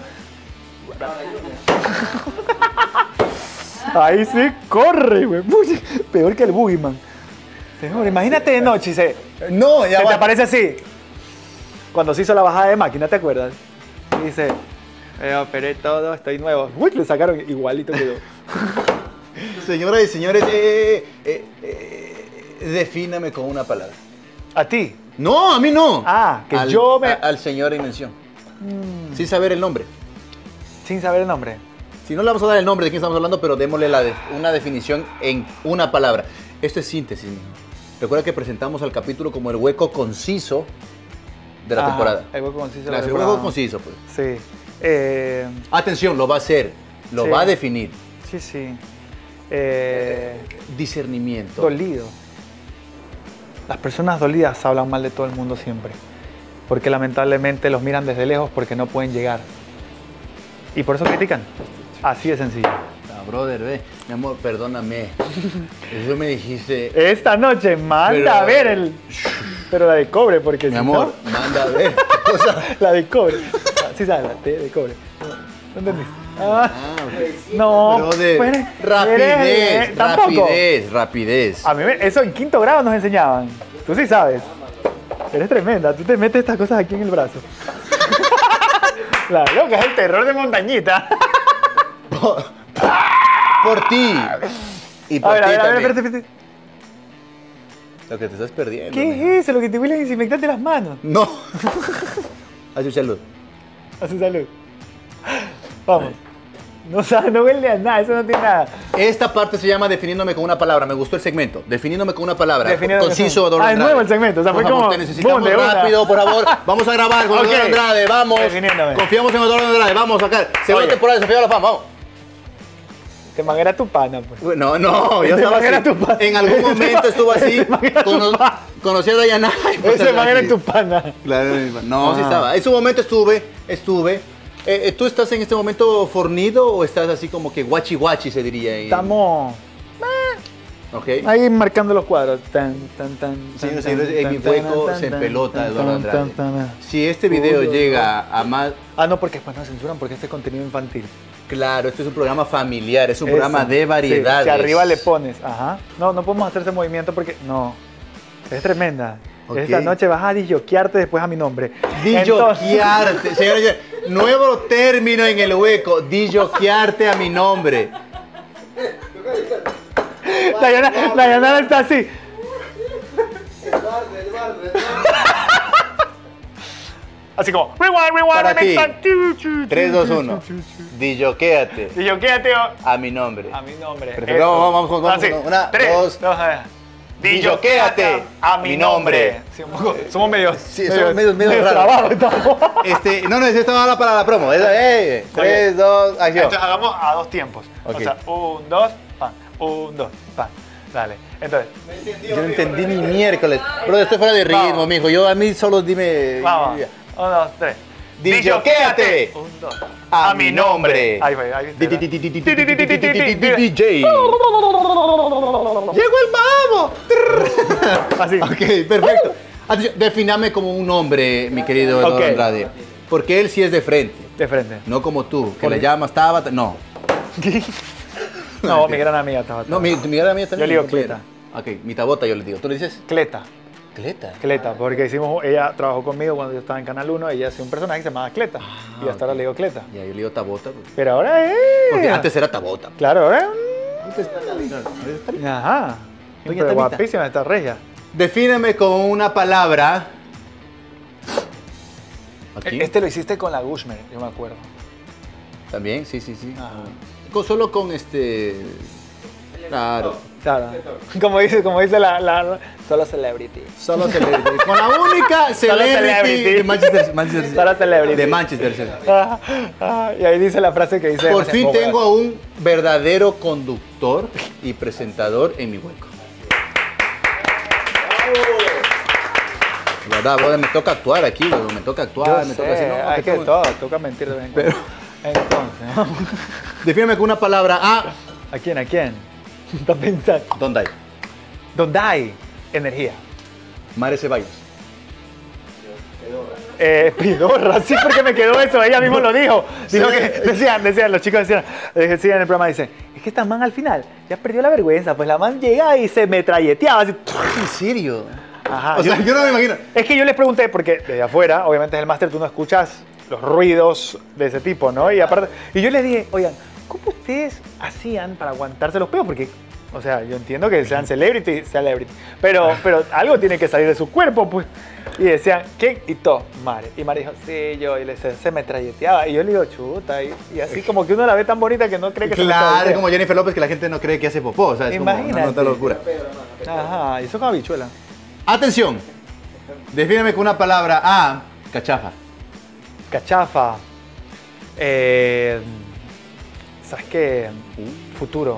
Ahí sí corre, güey. Uy, peor que el Boogeyman. Señor, imagínate de noche y se,
No,
se
ya
te
va.
aparece así. Cuando se hizo la bajada de máquina, ¿te acuerdas? Y dice, eh, operé todo, estoy nuevo. Uy, le sacaron igualito quedó.
Señoras y señores, eh, eh, eh, defíname con una palabra.
¿A ti?
No, a mí no.
Ah, que
al,
yo me-
a- al señor en mención. Sin saber el nombre.
Sin saber el nombre.
Si no le vamos a dar el nombre de quién estamos hablando, pero démosle la de- una definición en una palabra. Esto es síntesis, mijo. Recuerda que presentamos al capítulo como el hueco conciso de la
Ajá,
temporada.
El hueco conciso. de la
Claro, el
temporada.
hueco conciso, pues.
Sí. Eh,
Atención, lo va a hacer, lo
Sí.
va a definir.
sí, sí. Eh,
Discernimiento.
dolido. Las personas dolidas hablan mal de todo el mundo siempre. Porque lamentablemente los miran desde lejos porque no pueden llegar. Y por eso critican. Así de sencillo.
Ah, brother, ve. Mi amor, perdóname. Eso me dijiste.
Esta noche manda
Pero-
a ver el... Pero la de cobre, porque
Mi
si
amor,
no-
manda a ver. ¿Qué cosa?
La de cobre. Ah, sí sabes, la de, de cobre. ¿No entendiste? Ah,
Ah, ok.
no.
Brother,
pues eres-
rapidez,
eres- tampoco.
rapidez, rapidez.
A mí me- eso en quinto grado nos enseñaban. Tú sí sabes. Eres tremenda. Tú te metes estas cosas aquí en el brazo. La loca es el terror de montañita.
Por, por ti. Y por
A ver, a
ti
ver, a ver,
también.
espérate, espérate.
Lo que te estás perdiendo.
¿Qué
mijo.
es eso? Lo que te huele a desinfectante las manos.
No. A su salud.
A su salud. Vamos. No sabe, no huele a nada, eso no tiene nada.
Esta parte se llama definiéndome con una palabra. Me gustó el segmento. Definiéndome con una palabra.
Definiéndome
Conciso,
con-
Don
Ah, es
Andrade.
nuevo el segmento, o sea,
Por
fue
favor,
como,
te necesitamos
boom, de una.
rápido, por favor. Vamos a grabar con
Ok.
Don Andrade. Vamos.
Definiéndome.
Confiamos en Don Andrade. Vamos a sacar. Segunda
Oye.
temporada de Desafío a la Fama. Vamos.
Te manguera tu pana, pues.
No, no, yo
Ese
estaba
man era
así.
tu pana.
En algún momento estuvo así.
Man era tu
Cono-
pana.
Conocí a Dayanay. pues,
Ese man era
así.
tu pana.
Claro, mi pana. no, sí
Ah.
estaba. En su momento estuve, estuve. Eh, eh, ¿Tú estás en este momento fornido o estás así como que guachi guachi se diría? ahí?
Estamos
Ok.
ahí marcando los cuadros. Tan, tan, tan,
Señores y
tan,
señores, en
tan,
mi
tan,
hueco
tan,
se
tan,
pelota
tan,
Eduardo
tan,
Andrade.
tan, tan.
Si este video
Uy,
llega a más...
Ah, no, porque después nos censuran porque este es contenido infantil.
Claro, este es un programa familiar, es un
Eso.
programa de
Sí,
variedades.
si arriba le pones, ajá. No, no podemos hacer ese movimiento porque no. Es tremenda.
Ok.
Esta noche vas a disjoquearte después a mi nombre. Entonces-
Dilloquearte. Señores, y señores, nuevo término en el hueco. Dilloquearte a mi nombre.
Dayana, Dayana está así.
Eduardo, Eduardo, Eduardo.
Así como, rewind, rewind,
Para ti.
remix, chu, chu, chu,
tres, dos,
chu,
uno.
chu, chu.
Dilloquéate
Y yo, quédate
a mi nombre.
a mi nombre.
Perfecto.
Eso.
Vamos, vamos, vamos,
Así,
vamos. Una,
tres,
dos.
a ver.
Dilloquéate
a mi nombre. Sí, somos, somos medio.
Sí, somos medio- medio raros.
trabados estamos.
Este, no, no, esto va para la promo. Eso, eh, tres, dos, acción.
Entonces hagamos a dos tiempos.
Ok.
O sea, un, dos, pan. Un, dos, pan. Dale. Entonces,
Yo no entendí ni miércoles. Bro, estoy fuera de ritmo,
Vamos.
mijo. Yo a mí solo dime.
vamos. Un, dos, tres.
Dilloquéate
Un, dos.
a mi nombre.
Ahí fue, ahí
D-
viste,
D-
¿no?
D- D- D- D- D- D- D- D- D- D J. Llegó el babo.
Así.
Ok, perfecto. Atención, defíname como un hombre, mi querido Eduardo
Ok.
Andrade. Porque él sí es de frente.
De frente.
No como tú, que
¿Por
le
qué?
llamas Tabata. No.
No, mi gran amiga estaba.
No, mi, mi gran amiga también.
Yo le digo
compañera.
Cleta.
Ok, mi tabota yo le digo. ¿Tú le dices?
Cleta.
Cleta.
Cleta, porque hicimos, ella trabajó conmigo cuando yo estaba en Canal uno, ella hacía un personaje que se llamaba Cleta.
Ah,
y hasta ahora
ok.
le digo Cleta.
Y ahí yo le digo Tabota. Porque,
Pero ahora es...
porque antes era Tabota.
Claro, ahora es...
Antes-
Ajá.
Doña
Pero
Tabita.
guapísima esta regia.
Defíneme con una palabra. Aquí.
Este lo hiciste con la Gushmer, yo me acuerdo.
También, sí, sí, sí.
Ajá.
Con- solo con este. Claro.
Claro. Como dice, como dice la, la, la- Solo celebrity.
Solo celebrity. Con la única celebrity,
celebrity.
de Manchester, Manchester
Solo celebrity.
De Manchester. sí.
Ah, ah, y ahí dice la frase que dice...
Por fin tengo a un verdadero conductor y presentador en mi hueco. ¿Verdad? Bueno, me toca actuar aquí, güey, me toca actuar,
Yo
me
sé,
toca decir, no,
hay
que
que
tú-
todo, toca mentir de vez en cuando. Entonces,
Defíneme con una palabra. Ah,
¿a quién? ¿A quién? Está pensando.
¿dónde hay?
¿Dónde hay energía?
Mare Ceballos.
Eh, Pidorra, sí, porque me quedó eso, ella mismo lo dijo. Dijo
Sí.
que, decían, decían, los chicos decían, eh, decían en el programa, dicen, es que esta man al final ya perdió la vergüenza, pues la man llega y se metralleteaba así.
¿En serio?
Ajá.
O sea, yo no me imagino.
Es que yo les pregunté, porque desde afuera, obviamente es el máster, tú no escuchas los ruidos de ese tipo, ¿no? Y aparte, y yo les dije, oigan, ¿cómo ustedes hacían para aguantarse los peos? Porque, o sea, yo entiendo que sean celebrity, celebrity, pero, pero algo tiene que salir de su cuerpo, pues. Y decían, ¿qué? Y todo, Mare. Y Mare dijo, sí, yo, y le se, se metralleteaba. Y yo le digo, chuta, y, y así como que uno la ve tan bonita que no cree que se
Claro,
metralletea.
como Jennifer López, que la gente no cree que hace popó. O sea, es como
Imagínate.
una nota locura.
Ajá, y eso con habichuela.
Atención. Defíneme con una palabra. Ah, cachafa.
Cachafa. Eh, ¿Sabes qué? Futuro.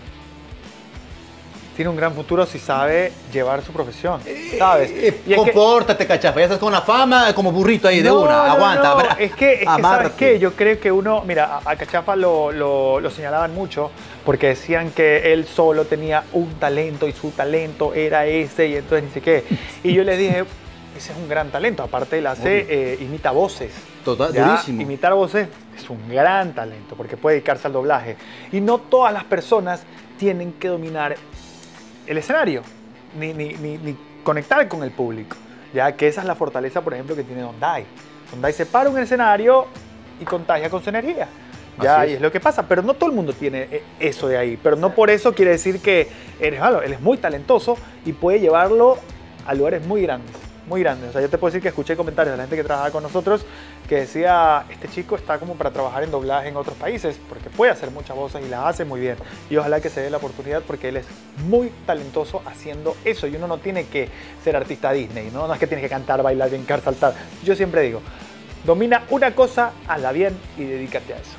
Tiene un gran futuro si sabe llevar su profesión, ¿sabes?
Eh,
Y es que-
compórtate, cachafa. Ya estás con la fama como burrito ahí de
No,
una.
no,
Aguanta.
no.
bra-
Es que, es que ¿sabes
amárrate.
qué? Yo creo que uno, mira, a, a Cachafa lo, lo, lo señalaban mucho porque decían que él solo tenía un talento y su talento era ese y entonces ni sé qué. Y yo le dije, ese es un gran talento. Aparte él hace, eh, imita voces.
Total,
¿ya?
durísimo.
Imitar voces es un gran talento porque puede dedicarse al doblaje. Y no todas las personas tienen que dominar el escenario, ni, ni, ni, ni conectar con el público, ya que esa es la fortaleza, por ejemplo, que tiene Dondai. Dondai se para en un escenario y contagia con su energía, ya,
Así es.
y es lo que pasa, pero no todo el mundo tiene eh, eso de ahí, pero no por eso quiere decir que eres malo, él es muy talentoso y puede llevarlo a lugares muy grandes, muy grandes. O sea, yo te puedo decir que escuché comentarios de la gente que trabajaba con nosotros que decía, este chico está como para trabajar en doblaje en otros países, porque puede hacer muchas voces y las hace muy bien. Y ojalá que se dé la oportunidad porque él es muy talentoso haciendo eso. Y uno no tiene que ser artista Disney, ¿no? No es que tienes que cantar, bailar, brincar, saltar. Yo siempre digo, domina una cosa, hazla bien y dedícate a eso.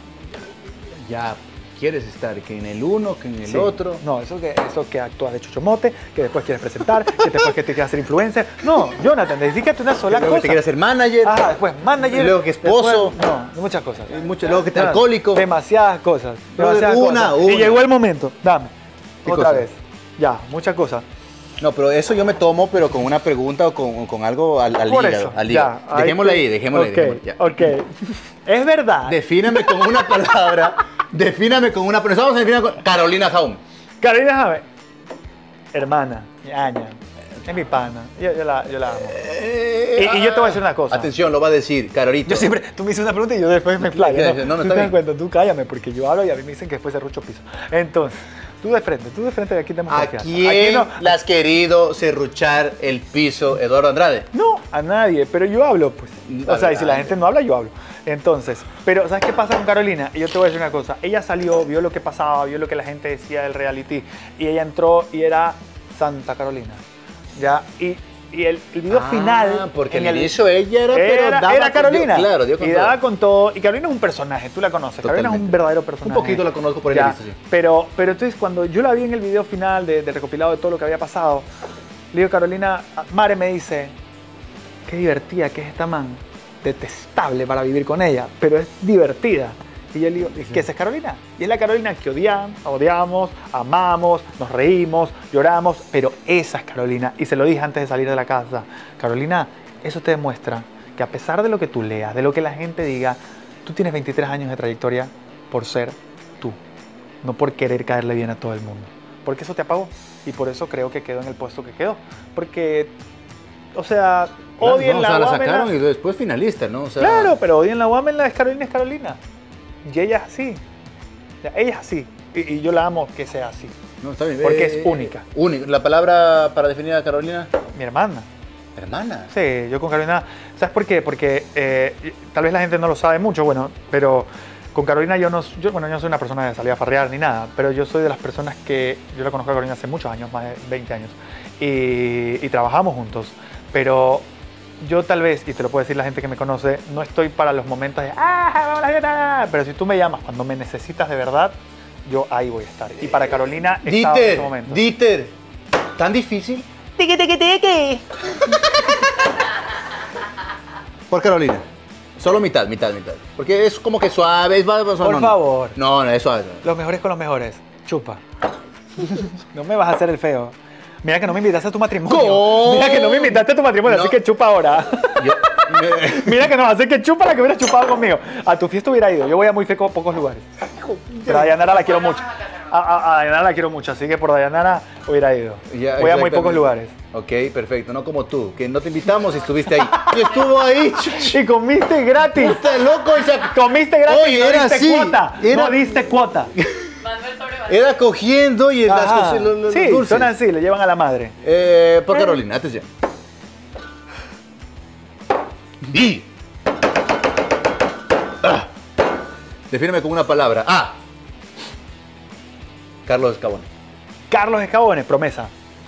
Ya quieres estar que en el uno, que en el
Sí.
otro.
No, eso que, eso que actúas de chuchomote, que después quieres presentar, que después que te quieres hacer influencer. No, Jonathan, dedícate a una sola
Luego que
cosa.
te quieres ser manager.
Ah, después manager.
Y luego que esposo.
después- no, muchas cosas.
Y mucho- luego que te
No,
alcohólico.
Demasiadas cosas.
Luego de
Demasiadas
una,
cosas.
una.
Y llegó el momento. Dame.
¿Qué
Otra
cosa?
vez. Ya, muchas cosas.
No, pero eso yo me tomo, pero con una pregunta o con, con algo al, al
Por
hígado.
eso.
al hígado.
Ya,
Dejémoslo
que-
ahí, dejémoslo
Ok,
ahí. dejémoslo- ya.
ok. Es verdad.
Defíname con una palabra. Defíname con una palabra. Vamos a definir con Carolina Jaum.
Carolina Jaime. Hermana, ñaña. Es mi pana. Yo, yo la, yo la amo. Y, y yo te voy a decir una cosa.
Atención, lo va a decir, Carolito.
Yo siempre, tú me dices una pregunta y yo después me explayo.
¿Qué?
¿no?
No, no,
tú
está
te das
bien.
cuenta, tú cállame porque yo hablo y a mí me dicen que después se rucho piso. Entonces, tú de frente, tú de frente de aquí tenemos
¿A
confianza.
quién
Aquí no,
le has querido serruchar el piso, Eduardo Andrade?
no, a nadie, pero yo hablo, pues. O sea, y si la
Adelante.
gente no habla, yo hablo. Entonces, pero ¿sabes qué pasa con Carolina? Y yo te voy a decir una cosa. Ella salió, vio lo que pasaba, vio lo que la gente decía del reality y ella entró y era Santa Carolina. ¿Ya? Y, y el, el video
Ah,
final...
porque
en
el inicio ella era, pero
Era,
daba
era
con-
Carolina.
dio- claro, dio con
y
todo.
daba con todo. Y Carolina es un personaje, tú la conoces. Carolina es un
Totalmente.
verdadero personaje.
Un poquito la conozco por el
Ya,
visto, sí.
Pero, pero entonces cuando yo la vi en el video final de, de recopilado de todo lo que había pasado, le digo, Carolina, Mare me dice, qué divertida que es esta man, detestable para vivir con ella, pero es divertida. Y yo le digo, ¿qué esa es Carolina? Y es la Carolina que odiamos, odiamos, amamos, nos reímos, lloramos, pero esa es Carolina. Y se lo dije antes de salir de la casa. Carolina, eso te demuestra que a pesar de lo que tú leas, de lo que la gente diga, tú tienes veintitrés años de trayectoria por ser tú, no por querer caerle bien a todo el mundo. Porque eso te apagó y por eso creo que quedó en el puesto que quedó. Porque O sea,
Claro,
odien
no,
la
o sea, la
Guámela.
sacaron y después finalista, ¿no? O sea,
Claro, pero odien la Guámela, es Carolina, es Carolina. Y ella es así. O sea, ella es así. Y, y yo la amo que sea así.
No, está bien.
Porque
Eh,
es única.
Única. La palabra para definir a Carolina,
Mi hermana.
hermana.
Sí, yo con Carolina. ¿Sabes por qué? Porque eh, tal vez la gente no lo sabe mucho, bueno, pero con Carolina yo no, yo, bueno, yo no soy una persona de salir a farrear ni nada, pero yo soy de las personas que, yo la conozco a Carolina hace muchos años, más de veinte años, y, y trabajamos juntos, pero yo tal vez, y te lo puede decir la gente que me conoce, no estoy para los momentos de, ah, vamos a la fiesta", pero si tú me llamas cuando me necesitas de verdad, yo ahí voy a estar. Y para Carolina estaba en
Dieter,
ese momento.
Dieter, ¿tan difícil?
Tiki, tiki, tiki.
Por Carolina. Solo mitad, mitad, mitad. Porque es como que suave, es va-
Por
no, no.
favor.
No, no, es suave.
Los mejores con los mejores. Chupa. No me vas a hacer el feo. Mira que no me invitaste a tu matrimonio.
¿Cómo?
Mira que no me invitaste a tu matrimonio,
No.
así que chupa ahora.
Yo- me-
Mira que no, así que chupa la que hubiera chupado conmigo. A tu fiesta hubiera ido. Yo voy a muy feco, pocos lugares. Pero a Dayanara la quiero mucho. A, a, a Dayanara la quiero mucho, así que por Dayanara hubiera ido.
Ya,
voy a muy
exactamente.
pocos lugares.
Ok, perfecto. No como tú, que no te invitamos y estuviste ahí. Y estuvo ahí.
Y comiste gratis.
Está loco esa.
Comiste gratis.
Oye,
no
era
diste
así,
cuota.
era-
No diste cuota.
Mandó el sobre
Era cogiendo y las
Ajá.
cosas, los, los
Sí,
dulces.
son así, le llevan a la madre.
Eh, por Carolina, atención. Y. Ah. Defíneme con una palabra. Ah. Carlos Escabón.
Carlos Escabones, promesa.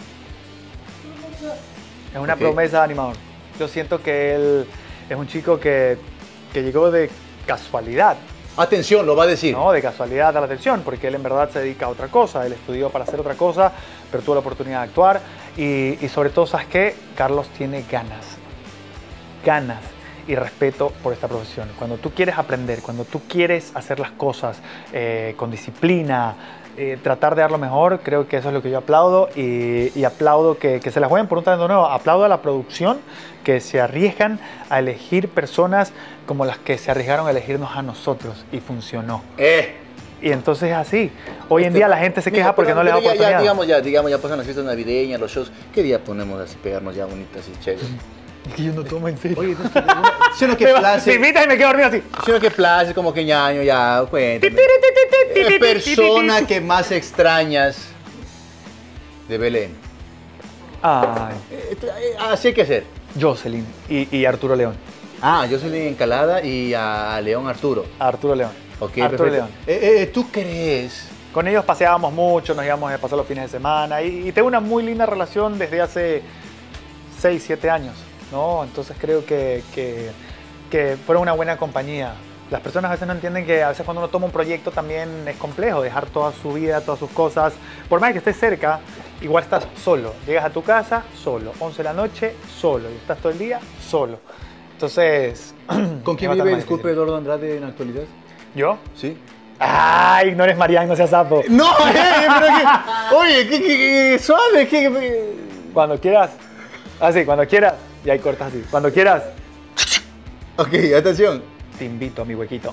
Es una
Ok.
promesa de animador. Yo siento que él es un chico que, que llegó de casualidad,
Atención, lo va a decir.
¿no? De casualidad a la atención, porque él en verdad se dedica a otra cosa. Él estudió para hacer otra cosa, pero tuvo la oportunidad de actuar. Y, y sobre todo, ¿sabes qué? Carlos tiene ganas. Ganas y respeto por esta profesión. Cuando tú quieres aprender, cuando tú quieres hacer las cosas eh, con disciplina, eh, tratar de dar lo mejor, creo que eso es lo que yo aplaudo y, y aplaudo que, que se las jueguen por un talento nuevo. Aplaudo a la producción que se arriesgan a elegir personas como las que se arriesgaron a elegirnos a nosotros y funcionó.
Eh.
Y entonces es así. Hoy en día la gente se
Mijo,
queja porque
pero-
no le da
pero ya-
oportunidad.
Ya, digamos, ya, digamos, ya pasan las fiestas navideñas, los shows. ¿Qué día ponemos así, pegarnos ya bonitas y chéveres?
Es que yo no tomo en serio.
Oye, no es que, si no que
Me va-
place,
me invitas y me quedo dormido así.
si no que place, como que ñaño, ya, cuéntame. Eh, persona que más extrañas de Belén.
Ay,
Eh, eh, Así hay que hacer.
Jocelyn y, y Arturo León.
Ah, yo soy de Encalada y a León Arturo.
Arturo León.
Ok,
Arturo
perfecto.
León.
Eh, eh, ¿Tú crees?
Con ellos paseábamos mucho, nos íbamos a pasar los fines de semana y, y tengo una muy linda relación desde hace seis, siete años, ¿no? Entonces creo que, que, que fueron una buena compañía. Las personas a veces no entienden que a veces cuando uno toma un proyecto también es complejo, dejar toda su vida, todas sus cosas. Por más que estés cerca, igual estás solo. Llegas a tu casa, solo. once de la noche, solo. Y estás todo el día, solo. Entonces...
¿Con quién
es bastante
vive,
más
disculpe,
difícil.
Eduardo Andrade en la actualidad?
¿Yo?
Sí.
¡Ay, no eres Marián, no seas sapo!
No, eh, pero que, oye, qué, qué, qué suave, qué, qué-
Cuando quieras, así, cuando quieras, y ahí cortas así. Cuando quieras,
Ok, atención.
te invito a mi huequito.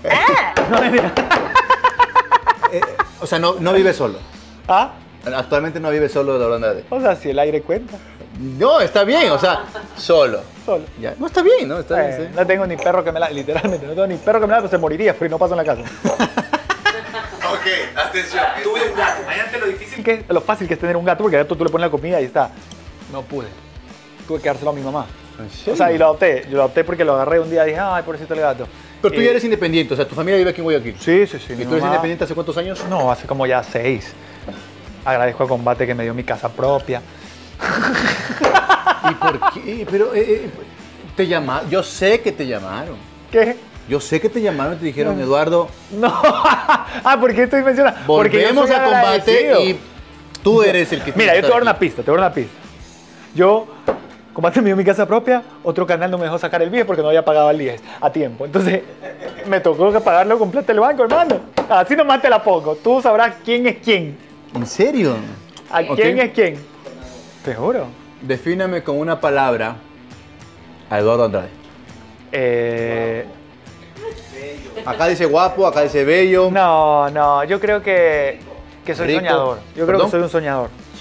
Eh, o sea, no, no vive solo.
¿Ah?
Actualmente no vive solo Eduardo Andrade.
O sea, si el aire cuenta,
No, está bien, o sea, solo.
solo.
Ya. No, está bien, ¿no? Está bien,
Eh,
está bien.
no tengo ni perro que me la, literalmente, no tengo ni perro que me la, pues se moriría, porque no paso en la casa.
Ok, atención.
Tuve un gato, imagínate lo difícil que es, lo fácil que es tener un gato, porque al gato tú le pones la comida y está. No pude. Tuve que dárselo a mi mamá. O sea, y lo adopté. Yo lo adopté porque lo agarré un día y dije, ay, pobrecito el gato.
Pero tú
Y-
ya eres independiente, o sea, tu familia vive aquí en Guayaquil.
Sí, sí, sí.
¿Y
mi
tú eres
mamá-
independiente hace cuántos años?
No, hace como ya seis. Agradezco a Combate que me dio mi casa propia.
¿Y por qué? Pero, eh, eh, te llamaron, yo sé que te llamaron.
¿Qué?
Yo sé que te llamaron y te dijeron, Eduardo,
No. Ah, ¿por qué estoy mencionando? Porque yo
volvemos
soy
a combate
agradecido.
y tú eres el que tiene
Mira,
que
yo te voy a
estar
dar una
aquí.
pista, te voy a dar una pista. Yo, Combate me dio mi casa propia, otro canal no me dejó sacar el V I E porque no había pagado el I E S a tiempo. Entonces, me tocó que pagarlo completo el banco, hermano. Así nomás te la pongo. Tú sabrás quién es quién.
¿En serio?
¿A
Ok.
quién es quién? Te juro.
Defíname con una palabra a Eduardo Andrade.
Eh,
Acá dice guapo, acá dice bello.
no, no, yo creo que, que soy
Rico.
soñador. Yo creo
¿Perdón?
que soy un soñador.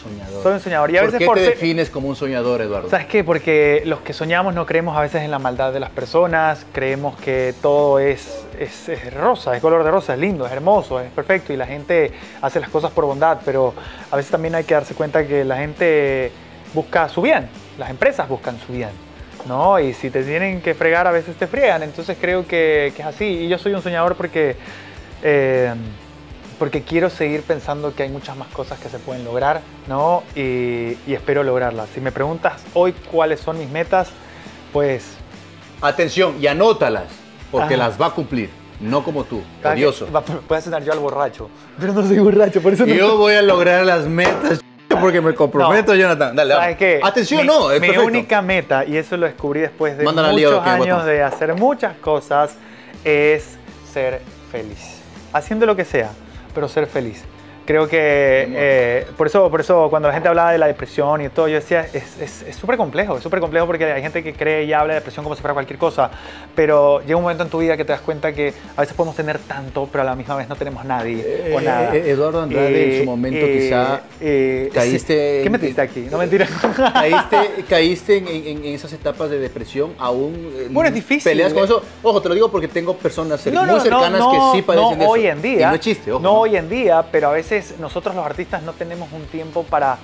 soñador.
Soy un soñador. Y a
¿Por
veces
qué
por
te
ser-
defines como un soñador, Eduardo?
¿Sabes qué? Porque los que soñamos no creemos a veces en la maldad de las personas, creemos que todo es, es, es rosa, es color de rosa, es lindo, es hermoso, es perfecto y la gente hace las cosas por bondad, pero a veces también hay que darse cuenta que la gente busca su bien, las empresas buscan su bien, ¿no? Y si te tienen que fregar, a veces te friegan, entonces creo que, que es así. Y yo soy un soñador porque... eh, porque quiero seguir pensando que hay muchas más cosas que se pueden lograr, ¿no? Y, y espero lograrlas. Si me preguntas hoy cuáles son mis metas, pues...
Atención, y anótalas, porque
Ajá.
las va a cumplir, no como tú,
cada que-
odioso.
va- Voy a sonar yo al borracho, pero no soy borracho, por eso no...
Yo voy a lograr las metas porque me comprometo,
No.
Jonathan. Dale,
¿Sabes
vamos.
qué?
Atención,
Mi-
no, es
Mi
perfecto.
única meta, y eso lo descubrí después de
Mándala al lío,
muchos
que
años
botón.
de hacer muchas cosas, es ser feliz. Haciendo lo que sea, pero ser feliz. Creo que eh, por, eso, por eso cuando la gente hablaba de la depresión y todo, yo decía, es es súper complejo, es súper complejo porque hay gente que cree y habla de depresión como si fuera cualquier cosa, pero llega un momento en tu vida que te das cuenta que a veces podemos tener tanto, pero a la misma vez no tenemos nadie o
Eh,
nada.
eh, Eduardo Andrade, en su momento quizá caíste
¿Qué
en-
metiste aquí? No, mentira.
Caíste, caíste en, en- en esas etapas de depresión, aún eh,
Bueno, es difícil.
peleas con eso. Ojo, te lo digo porque tengo personas cer-
No,
muy
no,
cercanas
no,
que sí padecen
no
de eso.
hoy en día.
Y no es chiste, ojo.
No hoy en día, pero a veces nosotros los artistas no tenemos un tiempo para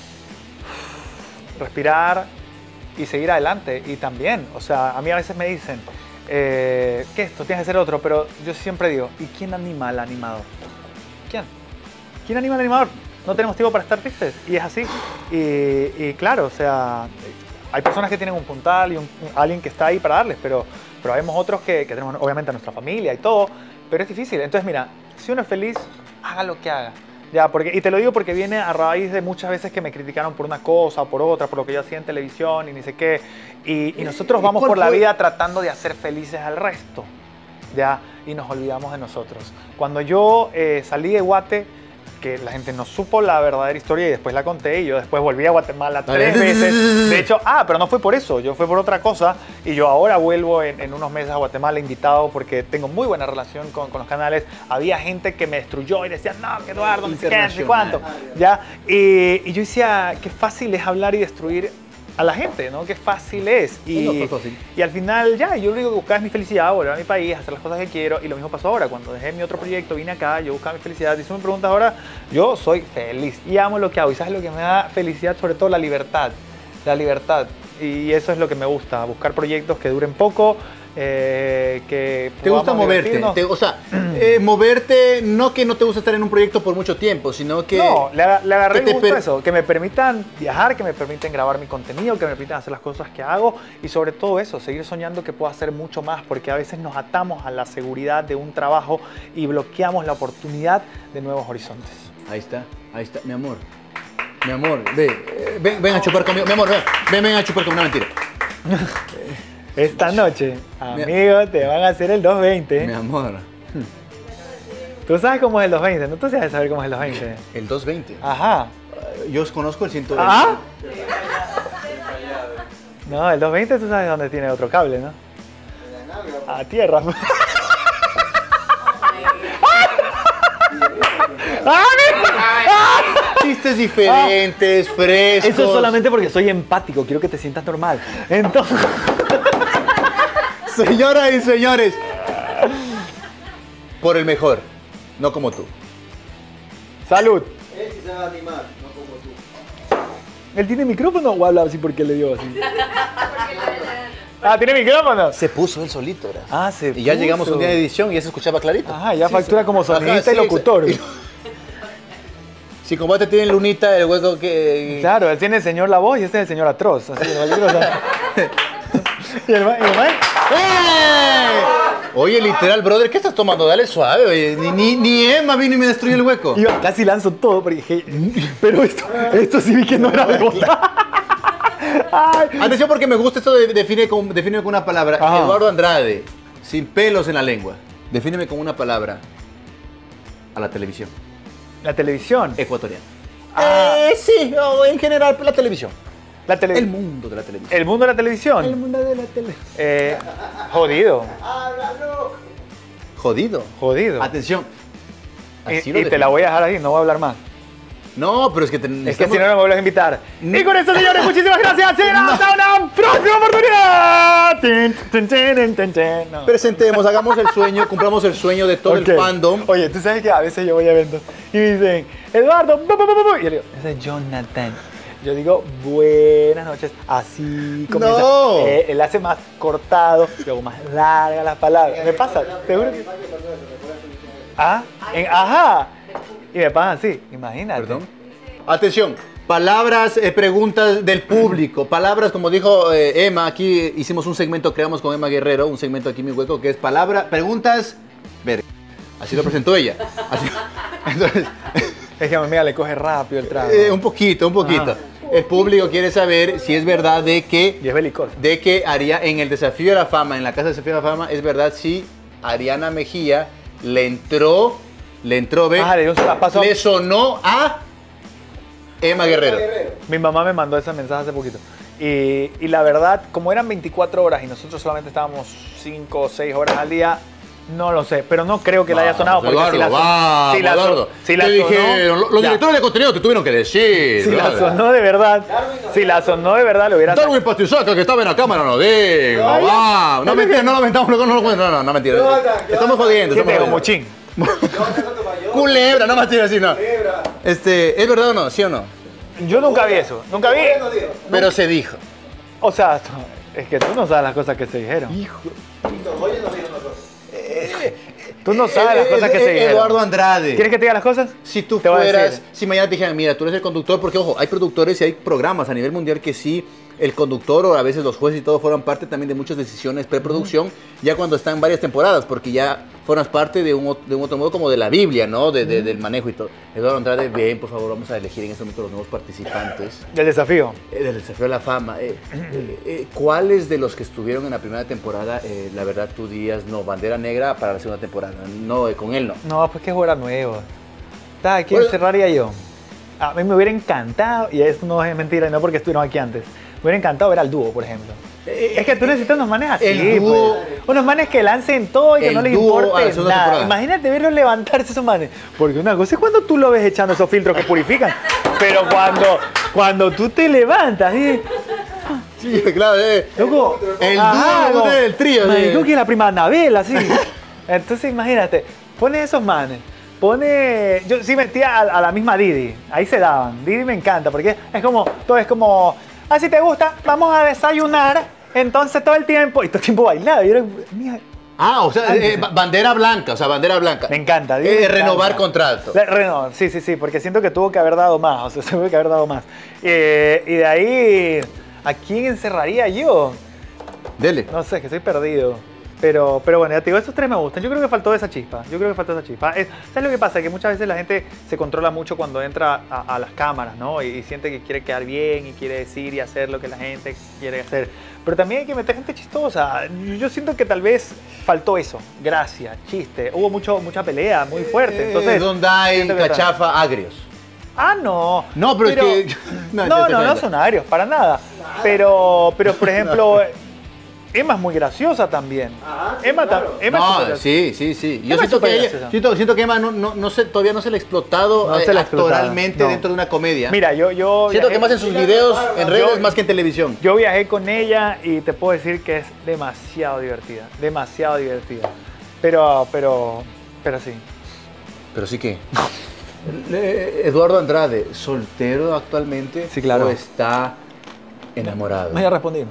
respirar y seguir adelante. Y también, o sea, a mí a veces me dicen, eh, que esto, tienes que hacer otro, pero yo siempre digo, ¿y quién anima al animador? ¿Quién? ¿Quién anima al animador? No tenemos tiempo para estar tristes. Y es así. Y, y claro, o sea, hay personas que tienen un puntal y un, alguien que está ahí para darles, pero, pero vemos otros que, que tenemos obviamente a nuestra familia y todo, pero es difícil. Entonces, mira, si uno es feliz, haga lo que haga. Ya, porque, y te lo digo porque viene a raíz de muchas veces que me criticaron por una cosa o por otra, por lo que yo hacía en televisión y ni sé qué. Y, y nosotros
¿Y
vamos
cuál
por la
fue?
vida tratando de hacer felices al resto. Ya, y nos olvidamos de nosotros. Cuando yo eh, salí de Guate, que la gente no supo la verdadera historia y después la conté y yo después volví a Guatemala tres veces. De hecho, ah, pero no fue por eso, yo fue por otra cosa y yo ahora vuelvo en, en unos meses a Guatemala invitado porque tengo muy buena relación con, con los canales. Había gente que me destruyó y decía, no, que Eduardo, no sé qué, no sé cuánto. ¿Ya? Y, y yo decía, qué fácil es hablar y destruir a la gente, ¿no? Qué fácil es. Y,
No, no fue fácil.
y al final, ya, yo lo único que buscaba es mi felicidad, volver a mi país, hacer las cosas que quiero. Y lo mismo pasó ahora. Cuando dejé mi otro proyecto, vine acá, yo buscaba mi felicidad. Y si me preguntas ahora, yo soy feliz y amo lo que hago. Y ¿sabes lo que me da felicidad? Sobre todo la libertad. La libertad. Y eso es lo que me gusta, buscar proyectos que duren poco, eh, que
¿Te gusta
podamos
moverte?
divertirnos.
Te- o sea, eh, moverte, no que no te gusta estar en un proyecto por mucho tiempo, sino que...
No, le, aga- le agarré
que
el
te
gusto a
per-
eso, que me permitan viajar, que me permiten grabar mi contenido, que me permitan hacer las cosas que hago y sobre todo eso, seguir soñando que puedo hacer mucho más porque a veces nos atamos a la seguridad de un trabajo y bloqueamos la oportunidad de nuevos horizontes.
Ahí está, ahí está, mi amor. Mi amor, ve, eh, ven, ven a chupar conmigo. Mi amor, ven, ven, ven a chupar conmigo. No, mentira.
Esta noche,
Mi-
amigo, te van a hacer el doscientos veinte.
Mi amor.
Tú sabes cómo es el doscientos veinte, ¿no? Tú sabes saber cómo es el doscientos veinte.
El doscientos veinte.
Ajá.
Yo os conozco el ciento veinte.
¿Ah? No, el doscientos veinte tú sabes dónde tiene otro cable, ¿no? A tierra. ¡Ah, mira!
Chistes diferentes, frescos.
Eso es solamente porque soy empático, quiero que te sientas normal. Entonces,
Señoras y señores, por el mejor, no como tú.
salud.
Él sí se va a animar, no como tú.
¿Él tiene micrófono o habla así porque le dio así? Ah, ¿tiene micrófono?
Se puso él solito, ¿verdad?
Ah, se
Y ya
puso.
llegamos un día de edición y ya se escuchaba clarito.
Ajá, ya
Sí,
factura
sí.
como sonidista
Ajá,
y
sí,
locutor.
sí. Si como te tienen lunita, el hueco que...
Claro, él tiene el señor La Voz y este es el señor Atroz. Así que cualquier cosa. Y el ma- y el ma-
¡Eh! Oye, literal, brother, ¿qué estás tomando? Dale suave, oye. Ni, ni, ni Emma vino y me destruyó el hueco.
Iba, casi lanzo todo porque dije, pero esto, esto sí vi que no era de botar. Ay.
Atención porque me gusta esto de define con, defíneme con una palabra.
Ajá.
Eduardo Andrade, sin pelos en la lengua. Defíneme con una palabra a la televisión
La televisión.
ecuatoriana.
Ah.
Eh, sí, o en general la televisión.
La tele-
El mundo de la televisión.
el mundo de la televisión.
El mundo de la televisión.
Eh, jodido,
¡Háblalo!
Jodido.
jodido.
Atención.
Y,
Así lo
y te la
defino.
voy a dejar ahí, no voy a hablar más.
No, pero es que... Te,
Es que si no, no me vuelves a invitar. Y con eso, señores, muchísimas gracias. Y hasta una próxima oportunidad. Tin, tin, tin, tin, tin, tin. No.
Presentemos, hagamos el sueño, cumplamos el sueño de todo
Ok.
el fandom.
Oye, tú sabes que a veces yo voy a eventos y me dicen, Eduardo, bu, bu, bu, bu", y yo digo, ese es Jonathan. Yo digo, buenas noches, así comienza.
No.
Eh, él hace más cortado, luego más largas las palabras. Me pasa, te juro que... Ah, en, ajá. Y me pasa así, imagínate.
Perdón. Atención, palabras, eh, preguntas del público. Palabras, como dijo eh, Emma, aquí hicimos un segmento, creamos con Emma Guerrero, un segmento aquí en Mi Hueco, que es palabra, preguntas, ver. Así lo presentó ella. Así- entonces,
Es que a mi amiga le coge rápido el trago.
eh, un poquito, un poquito.
Ajá.
El público quiere saber si es verdad de que,
Y es belicoso.
de que haría en el Desafío de la Fama, en la Casa de Desafío de la Fama, es verdad si Ariana Mejía le entró, le entró, ve,
Ah, le dio un solapazo.
le sonó a Emma Guerrero.
Mi mamá me mandó ese mensaje hace poquito. Y, y la verdad, como eran veinticuatro horas y nosotros solamente estábamos cinco o seis horas al día, no lo sé. Pero no creo que la haya sonado. Porque
Eduardo,
si la, son-
vamos,
si la, son-
Eduardo.
si la
Te
sonó,
dijeron, los
ya.
directores de contenido te tuvieron que decir.
Si la
brother.
sonó de verdad, si la sonó de verdad, lo hubiera sacado.
Darwin Pastizaca, que estaba en la cámara, no digo,
No,
vamos. No mentira, no lamentamos, no, no, no, no, no, mentira.
Yo, yo,
Estamos
yo,
jodiendo,
¿Qué
estamos
te digo,
jodiendo.
mochín?
Culebra, no mentira, así no. Este, ¿es verdad o no? ¿Sí o no?
Yo nunca vi eso. Nunca vi.
Pero se dijo.
O sea, es que tú no sabes las cosas que se dijeron. Tú no sabes las
Eh,
cosas
eh,
que se
eh,
dijeron.
Eduardo Andrade.
¿Quieres que te diga las cosas?
Si tú
Te voy a
fueras,
decir.
si mañana te dijeran, mira, tú eres el conductor, porque ojo, hay productores y hay programas a nivel mundial que sí, el conductor o a veces los jueces y todo forman parte también de muchas decisiones preproducción, ya cuando están varias temporadas, porque ya formas parte de un, ot- de un otro modo como de la Biblia, ¿no? De, de- del manejo y todo. Eduardo Andrade, ven, por favor, vamos a elegir en este momento los nuevos participantes
El desafío.
eh, del Desafío de la Fama. Eh, eh, eh, ¿Cuáles de los que estuvieron en la primera temporada, eh, la verdad, tú dirías, no, bandera negra para la segunda temporada? No, eh, con él no.
No, pues que fuera nuevo. ¿Sabes quién
Bueno.
cerraría yo? A mí me hubiera encantado, y esto no es mentira, no porque estuvieron aquí antes, me hubiera encantado ver al dúo, por ejemplo. Es que tú necesitas unos manes así,
El dúo-
pues. Unos manes que lancen todo y que
El
no les
dúo a la
importe
segunda
nada.
temporada.
Imagínate verlos levantarse esos manes. Porque una cosa es cuando tú lo ves echando esos filtros que purifican, pero cuando, cuando tú te levantas, y,
Sí, claro, eh.
loco,
El
ajá,
dúo
como,
del trío,
me
sí.
dijo que la prima Anabel, así. Entonces imagínate, pone esos manes, pone, yo sí metía a, a la misma Didi, ahí se daban. Didi me encanta porque es como, todo es como, ah, si te gusta, vamos a desayunar, entonces todo el tiempo, y todo el tiempo bailaba. Y yo era, mira,
Ah, o sea, eh, ba- bandera blanca, o sea, bandera blanca.
me encanta. Didi
Eh,
me
renovar
encanta.
contrato.
Le- renovar, sí, sí, sí, porque siento que tuvo que haber dado más, o sea, tuvo que haber dado más. Eh, y de ahí, ¿a quién encerraría yo?
Dele.
No sé, que estoy perdido. Pero, pero bueno, ya te digo, esos tres me gustan. Yo creo que faltó esa chispa. Yo creo que faltó esa chispa. Es- ¿Sabes lo que pasa? Que muchas veces la gente se controla mucho cuando entra a, a las cámaras, ¿no? Y, y siente que quiere quedar bien y quiere decir y hacer lo que la gente quiere hacer. Pero también hay que meter gente chistosa. Yo siento que tal vez faltó eso. Gracia, chiste. Hubo mucho, mucha pelea muy fuerte. Entonces,
Eh, donde hay
siento que-
cachafa agrios.
Ah, no.
No, pero es que- no,
No,
ya te
no, no
cuento.
son agrios, para nada. Pero, pero por ejemplo, Emma es muy graciosa también.
Ajá, sí,
Emma, ta-
claro.
Emma es
No,
súper graciosa.
sí, sí, sí. Yo
Emma es
siento que,
súper
ella-
graciosa.
siento, siento que Emma no, no, no se, todavía no se le ha explotado
No
eh,
se le ha explotado,
actoralmente
no.
dentro de una comedia.
Mira, yo, yo,
siento que
viajé,
más en sus videos en redes
Yo-
más que en televisión.
yo viajé con ella y te puedo decir que es demasiado divertida. Demasiado divertida. Pero, pero, pero sí.
Pero sí que. Eh, Eduardo Andrade, ¿soltero actualmente?
Sí, claro.
¿O está enamorado?
Me voy a responder.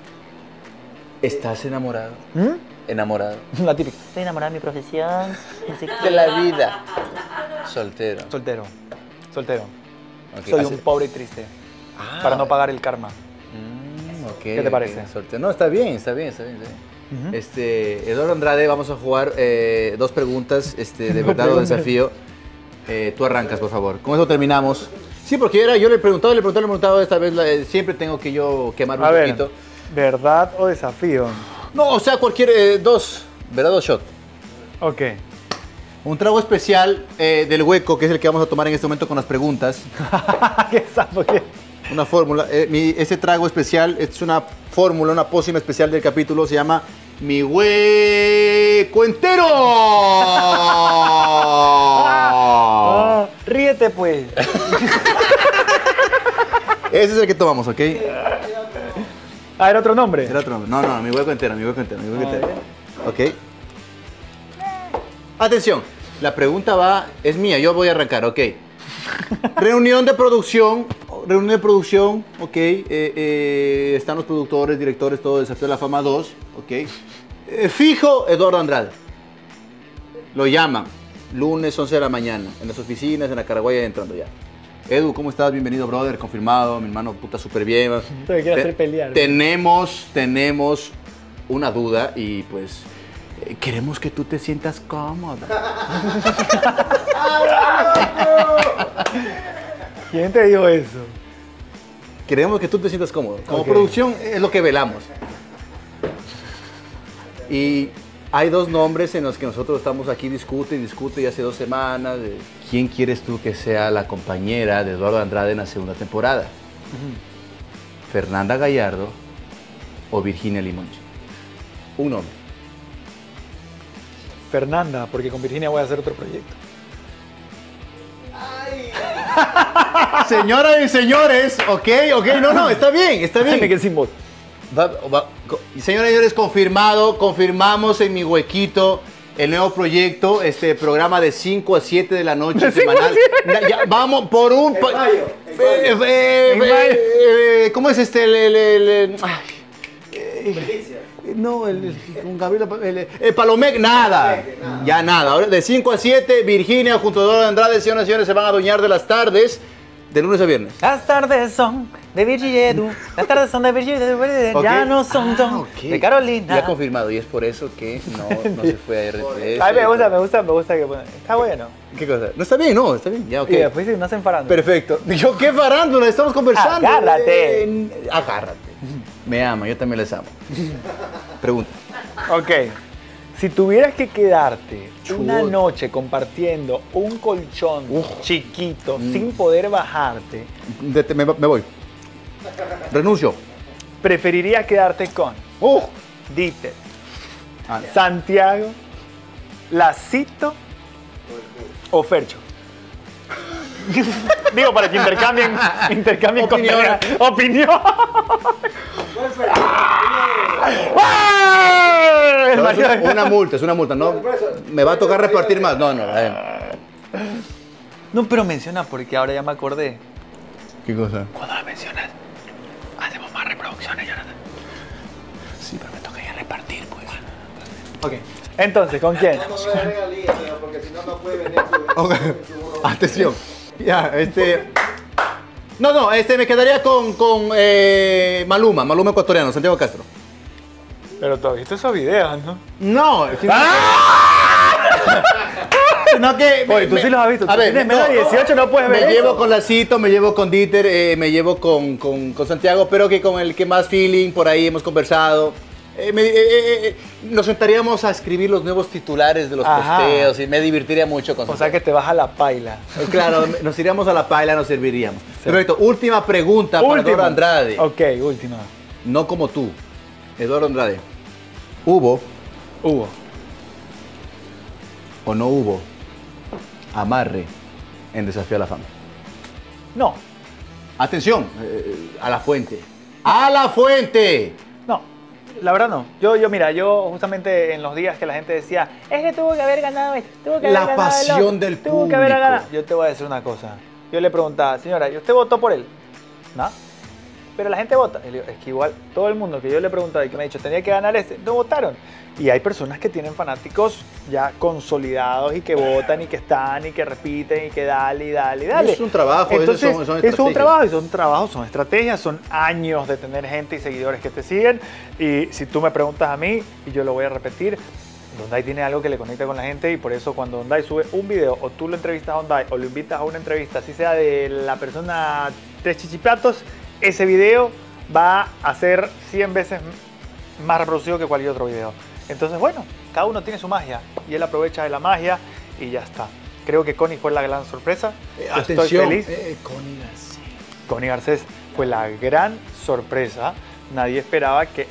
¿Estás enamorado?
¿Mm?
Enamorado.
La típica.
Estoy enamorada de mi profesión. no sé qué.
De la vida. Soltero.
Soltero. Soltero.
Ok,
Soy
hace-
un pobre y triste.
Ah,
Para no pagar el karma.
Mm, ok,
¿Qué te
ok,
parece?
soltero. No, está bien, está bien, está bien. Está bien.
Ujú.
Este, Eduardo Andrade, vamos a jugar eh, dos preguntas este, de
No
verdad o
preguntas.
desafío. Eh, tú arrancas, por favor. Con eso terminamos. Sí, porque era, yo le he preguntado, le he preguntado, le he preguntado, esta vez eh, siempre tengo que yo quemar un
A ver,
poquito.
¿verdad o desafío?
No, o sea, cualquier, eh, dos, ¿verdad? Dos shot.
Ok.
Un trago especial eh, del Hueco, que es el que vamos a tomar en este momento con las preguntas.
¿Qué sapo que?
Una fórmula. Eh, mi- ese trago especial es una fórmula, una pócima especial del capítulo. Se llama Mi Hueco Entero.
Ah, ríete Siete, pues.
Ese es el que tomamos, ¿ok?
Ah, ¿era otro nombre?
Era otro nombre. No, no, mi hueco entero, mi hueco entero, mi hueco entero. Ok. Atención, la pregunta va, es mía, yo voy a arrancar, ok. Reunión de producción, reunión de producción, ok. Eh, eh, están los productores, directores, todo Desafío de la Fama dos, ok. Eh, fijo, Eduardo Andrade. Lo llaman, lunes once de la mañana, en las oficinas, en la Caraguaya, entrando ya. Edu, ¿cómo estás? Bienvenido, brother, confirmado, mi hermano, puta, súper bien.
Te quiero hacer pelear.
Tenemos, tenemos una duda y pues eh, queremos que tú te sientas cómoda.
¿Quién te dijo eso?
Queremos que tú te sientas cómodo. Como
Ok.
producción es lo que velamos. Y hay dos nombres en los que nosotros estamos aquí, discute y discute, y hace dos semanas. De ¿quién quieres tú que sea la compañera de Eduardo Andrade en la segunda temporada? Uh-huh. ¿Fernanda Gallardo o Virginia Limonchi? Un nombre.
Fernanda, porque con Virginia voy a hacer otro proyecto.
Señoras y señores, ok, ok, no, no, está bien, está bien.
Me quedé sin voz.
Va, va, co- señoras y señores, confirmado, confirmamos en mi huequito el nuevo proyecto, este programa de cinco a siete de la noche
¿De cinco a
semanal.
siete?
Ya, ya, vamos por un...
En
pa-
mayo, en
eh,
mayo.
eh,
En
eh,
mayo.
eh, ¿Cómo es este? El, el- el- el- ay,
Felicia.
no, el, el- con Gabriela, el, el Palomec, nada,
Palomec, nada.
ya nada. Ahora, de cinco a siete, Virginia junto a Eduardo Andrade, señoras y señores, se van a adueñar de las tardes, de lunes a viernes.
Las tardes son de Virgil y Edu. Las tardes son de Virgil y Edu.
Ok.
Ya no son,
Ah,
son
ok.
de Carolina.
Ya confirmado, y es por eso que no, no se fue a R T S.
Ay, me gusta, me gusta, me gusta que pongan- está bueno.
¿Qué cosa? No está bien, no, está bien, ya, ok.
Y después si no hacen farándula.
Perfecto. Yo, ¿qué farándula? Estamos conversando.
Agárrate.
Eh, agárrate. Me ama, yo también les amo. Pregunta.
Ok. Si tuvieras que quedarte una
Chut.
noche compartiendo un colchón chiquito sin poder bajarte,
De- me, me voy. Renuncio.
¿preferirías quedarte con
Uh.
Dieter,
Ah,
Santiago, Lacito o Fercho? Digo, para que intercambien, intercambien
Opinión.
contenido. Opinión.
¿Cuál fue?
¡Ah! El
no, es
marido-
una, una multa, es una multa, ¿no? Me va a tocar repartir más. No, no. eh.
No, pero menciona porque ahora ya me acordé.
¿Qué cosa?
Cuando la mencionas, hacemos más reproducciones, Jonathan.
Sí, pero me toca ya repartir, pues.
Ok. Entonces, ¿con quién?
Vamos a ver regalías, señor, porque si no, no puede vender su,
Ok.
su burro.
Atención. Ya, este. No, no, este me quedaría con, con eh, Maluma, Maluma ecuatoriano, Santiago Castro.
Pero tú has visto esos videos, ¿no?
No, sino, sino que.
Oye, tú sí los has visto.
A
Tú
ver,
tienes menos de dieciocho, no puedes ver
Me llevo
eso.
con Lacito, me llevo con Dieter, eh, me llevo con, con, con Santiago, pero que con el que más feeling, por ahí hemos conversado. Eh, me- eh, eh, eh, nos sentaríamos a escribir los nuevos titulares de los
Ajá.
posteos y me divertiría mucho con
O sea
Santiago.
que te vas a la paila.
Eh, Claro, nos iríamos a la paila, nos serviríamos. Perfecto, última pregunta para
Última.
Eduardo Andrade.
Ok, última.
No como tú, Eduardo Andrade. ¿Hubo
Hugo.
o no hubo amarre en Desafío a la Fama?
No,
Atención, eh, a la fuente. ¡A la fuente!
no. La verdad no. Yo, yo, mira, yo justamente en los días que la gente decía, es que tuvo que haber ganado esto, tuvo que haber
La
ganado el
pasión
otro,
del
tuvo que haber
público.
ganado. Yo te voy a decir una cosa. Yo le preguntaba, señora, ¿y usted votó por él? No. Pero la gente vota. Y le digo, es que igual todo el mundo que yo le preguntaba y que me ha dicho, tenía que ganar este, no votaron. Y hay personas que tienen fanáticos ya consolidados y que votan y que están y que repiten y que dale y dale y dale.
Es un trabajo, esos
Entonces,
son- son
es un
estrategias.
trabajo y son trabajos, son estrategias, son años de tener gente y seguidores que te siguen. Y si tú me preguntas a mí, y yo lo voy a repetir, Dondai tiene algo que le conecta con la gente y por eso cuando Dondai sube un video o tú lo entrevistas a Dondai o lo invitas a una entrevista, así sea de la persona Tres Chichiplatos, ese video va a ser cien veces más reproducido que cualquier otro video. Entonces, bueno, cada uno tiene su magia y él aprovecha de la magia y ya está. Creo que Connie fue la gran sorpresa.
Eh,
Yo estoy
atención,
feliz.
eh, Connie Garcés.
Connie Garcés fue la gran sorpresa. Nadie esperaba que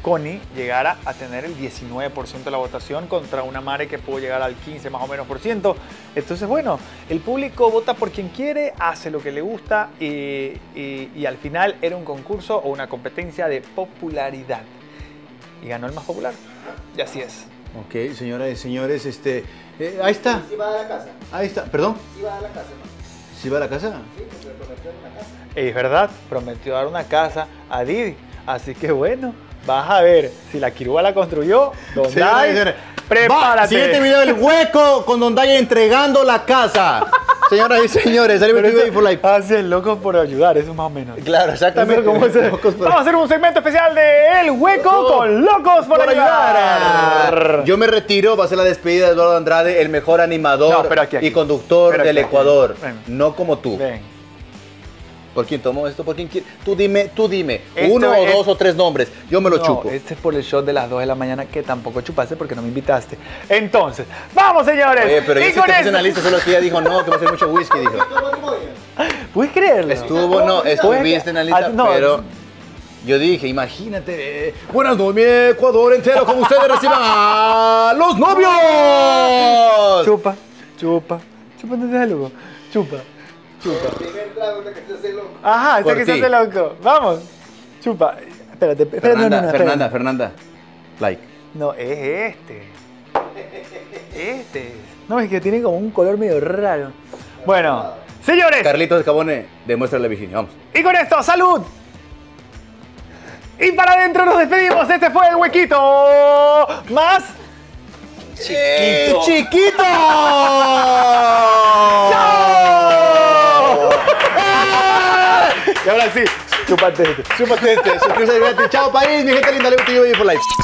Connie llegara a tener el diecinueve por ciento de la votación contra una Mare que pudo llegar al quince más o menos por ciento. Entonces, bueno, el público vota por quien quiere, hace lo que le gusta y, y, y al final era un concurso o una competencia de popularidad. Y ganó el más popular. Y así es.
Ok, señoras y señores, este, eh, ahí está.
¿Sí va a la casa?
Ahí está. ¿Perdón?
¿Sí va a la casa, no?
¿Sí va a la casa?
Sí, porque le prometió una casa.
Es verdad, prometió dar una casa a Didi. Así que bueno, vas a ver si la Quirúa la construyó. Don
Señoras y
Dai,
señores,
prepárate.
va, siguiente video, el hueco con Don Dai entregando la casa. Señoras y señores, salimos
Pero
de
eso
for Life.
hace el loco por ayudar, eso más o menos.
Claro, exactamente.
Eso como ese-
Locos por-
Vamos a hacer un segmento especial de El Hueco con Locos por,
por
ayudar.
ayudar. Yo me retiro, va a ser la despedida de Eduardo Andrade, el mejor animador
No, pero aquí, aquí.
y conductor
Pero
del
aquí, aquí.
Ecuador.
Ven.
No como tú.
Ven.
¿Por quién tomó esto? ¿Por quién quiere? Tú dime, tú dime.
Esto
Uno
es-
o dos o tres nombres. Yo me lo
No,
chupo.
este es por el shot de las dos de la mañana que tampoco chupaste porque no me invitaste. Entonces, vamos señores.
Oye, pero
y
yo sí
con
te puse
esto-
una lista, solo que ella dijo no, que va a ser mucho whisky, dijo.
¿Qué matrimonio?
¿Puedes creerlo?
Estuvo, no, estuviste en la lista,
Ah, no.
pero yo dije, imagínate, eh, buenas noches, mi Ecuador entero, como ustedes reciban a los novios.
Chupa, chupa, chupa, no seas loco. Chupa, chupa.
El primer trago de que se hace loco.
Ajá,
Por
este que se
ti.
hace loco. Vamos, chupa. Espérate, espérate,
Fernanda,
no, no, no,
Fernanda,
espérate.
Fernanda, like.
No, es este. Este. No, es que tiene como un color medio raro. Bueno, señores,
Carlitos Escabone, demuestra la virginia, vamos.
y con esto, ¡salud! Y para adentro nos despedimos. Este fue el huequito más
¡Chiquito! ¡Chiquito!
¡Chao! Y ahora sí, chúpate este.
Chúpate este, suscríbete, gratis. Chao país, mi gente linda, le gusta yo for life.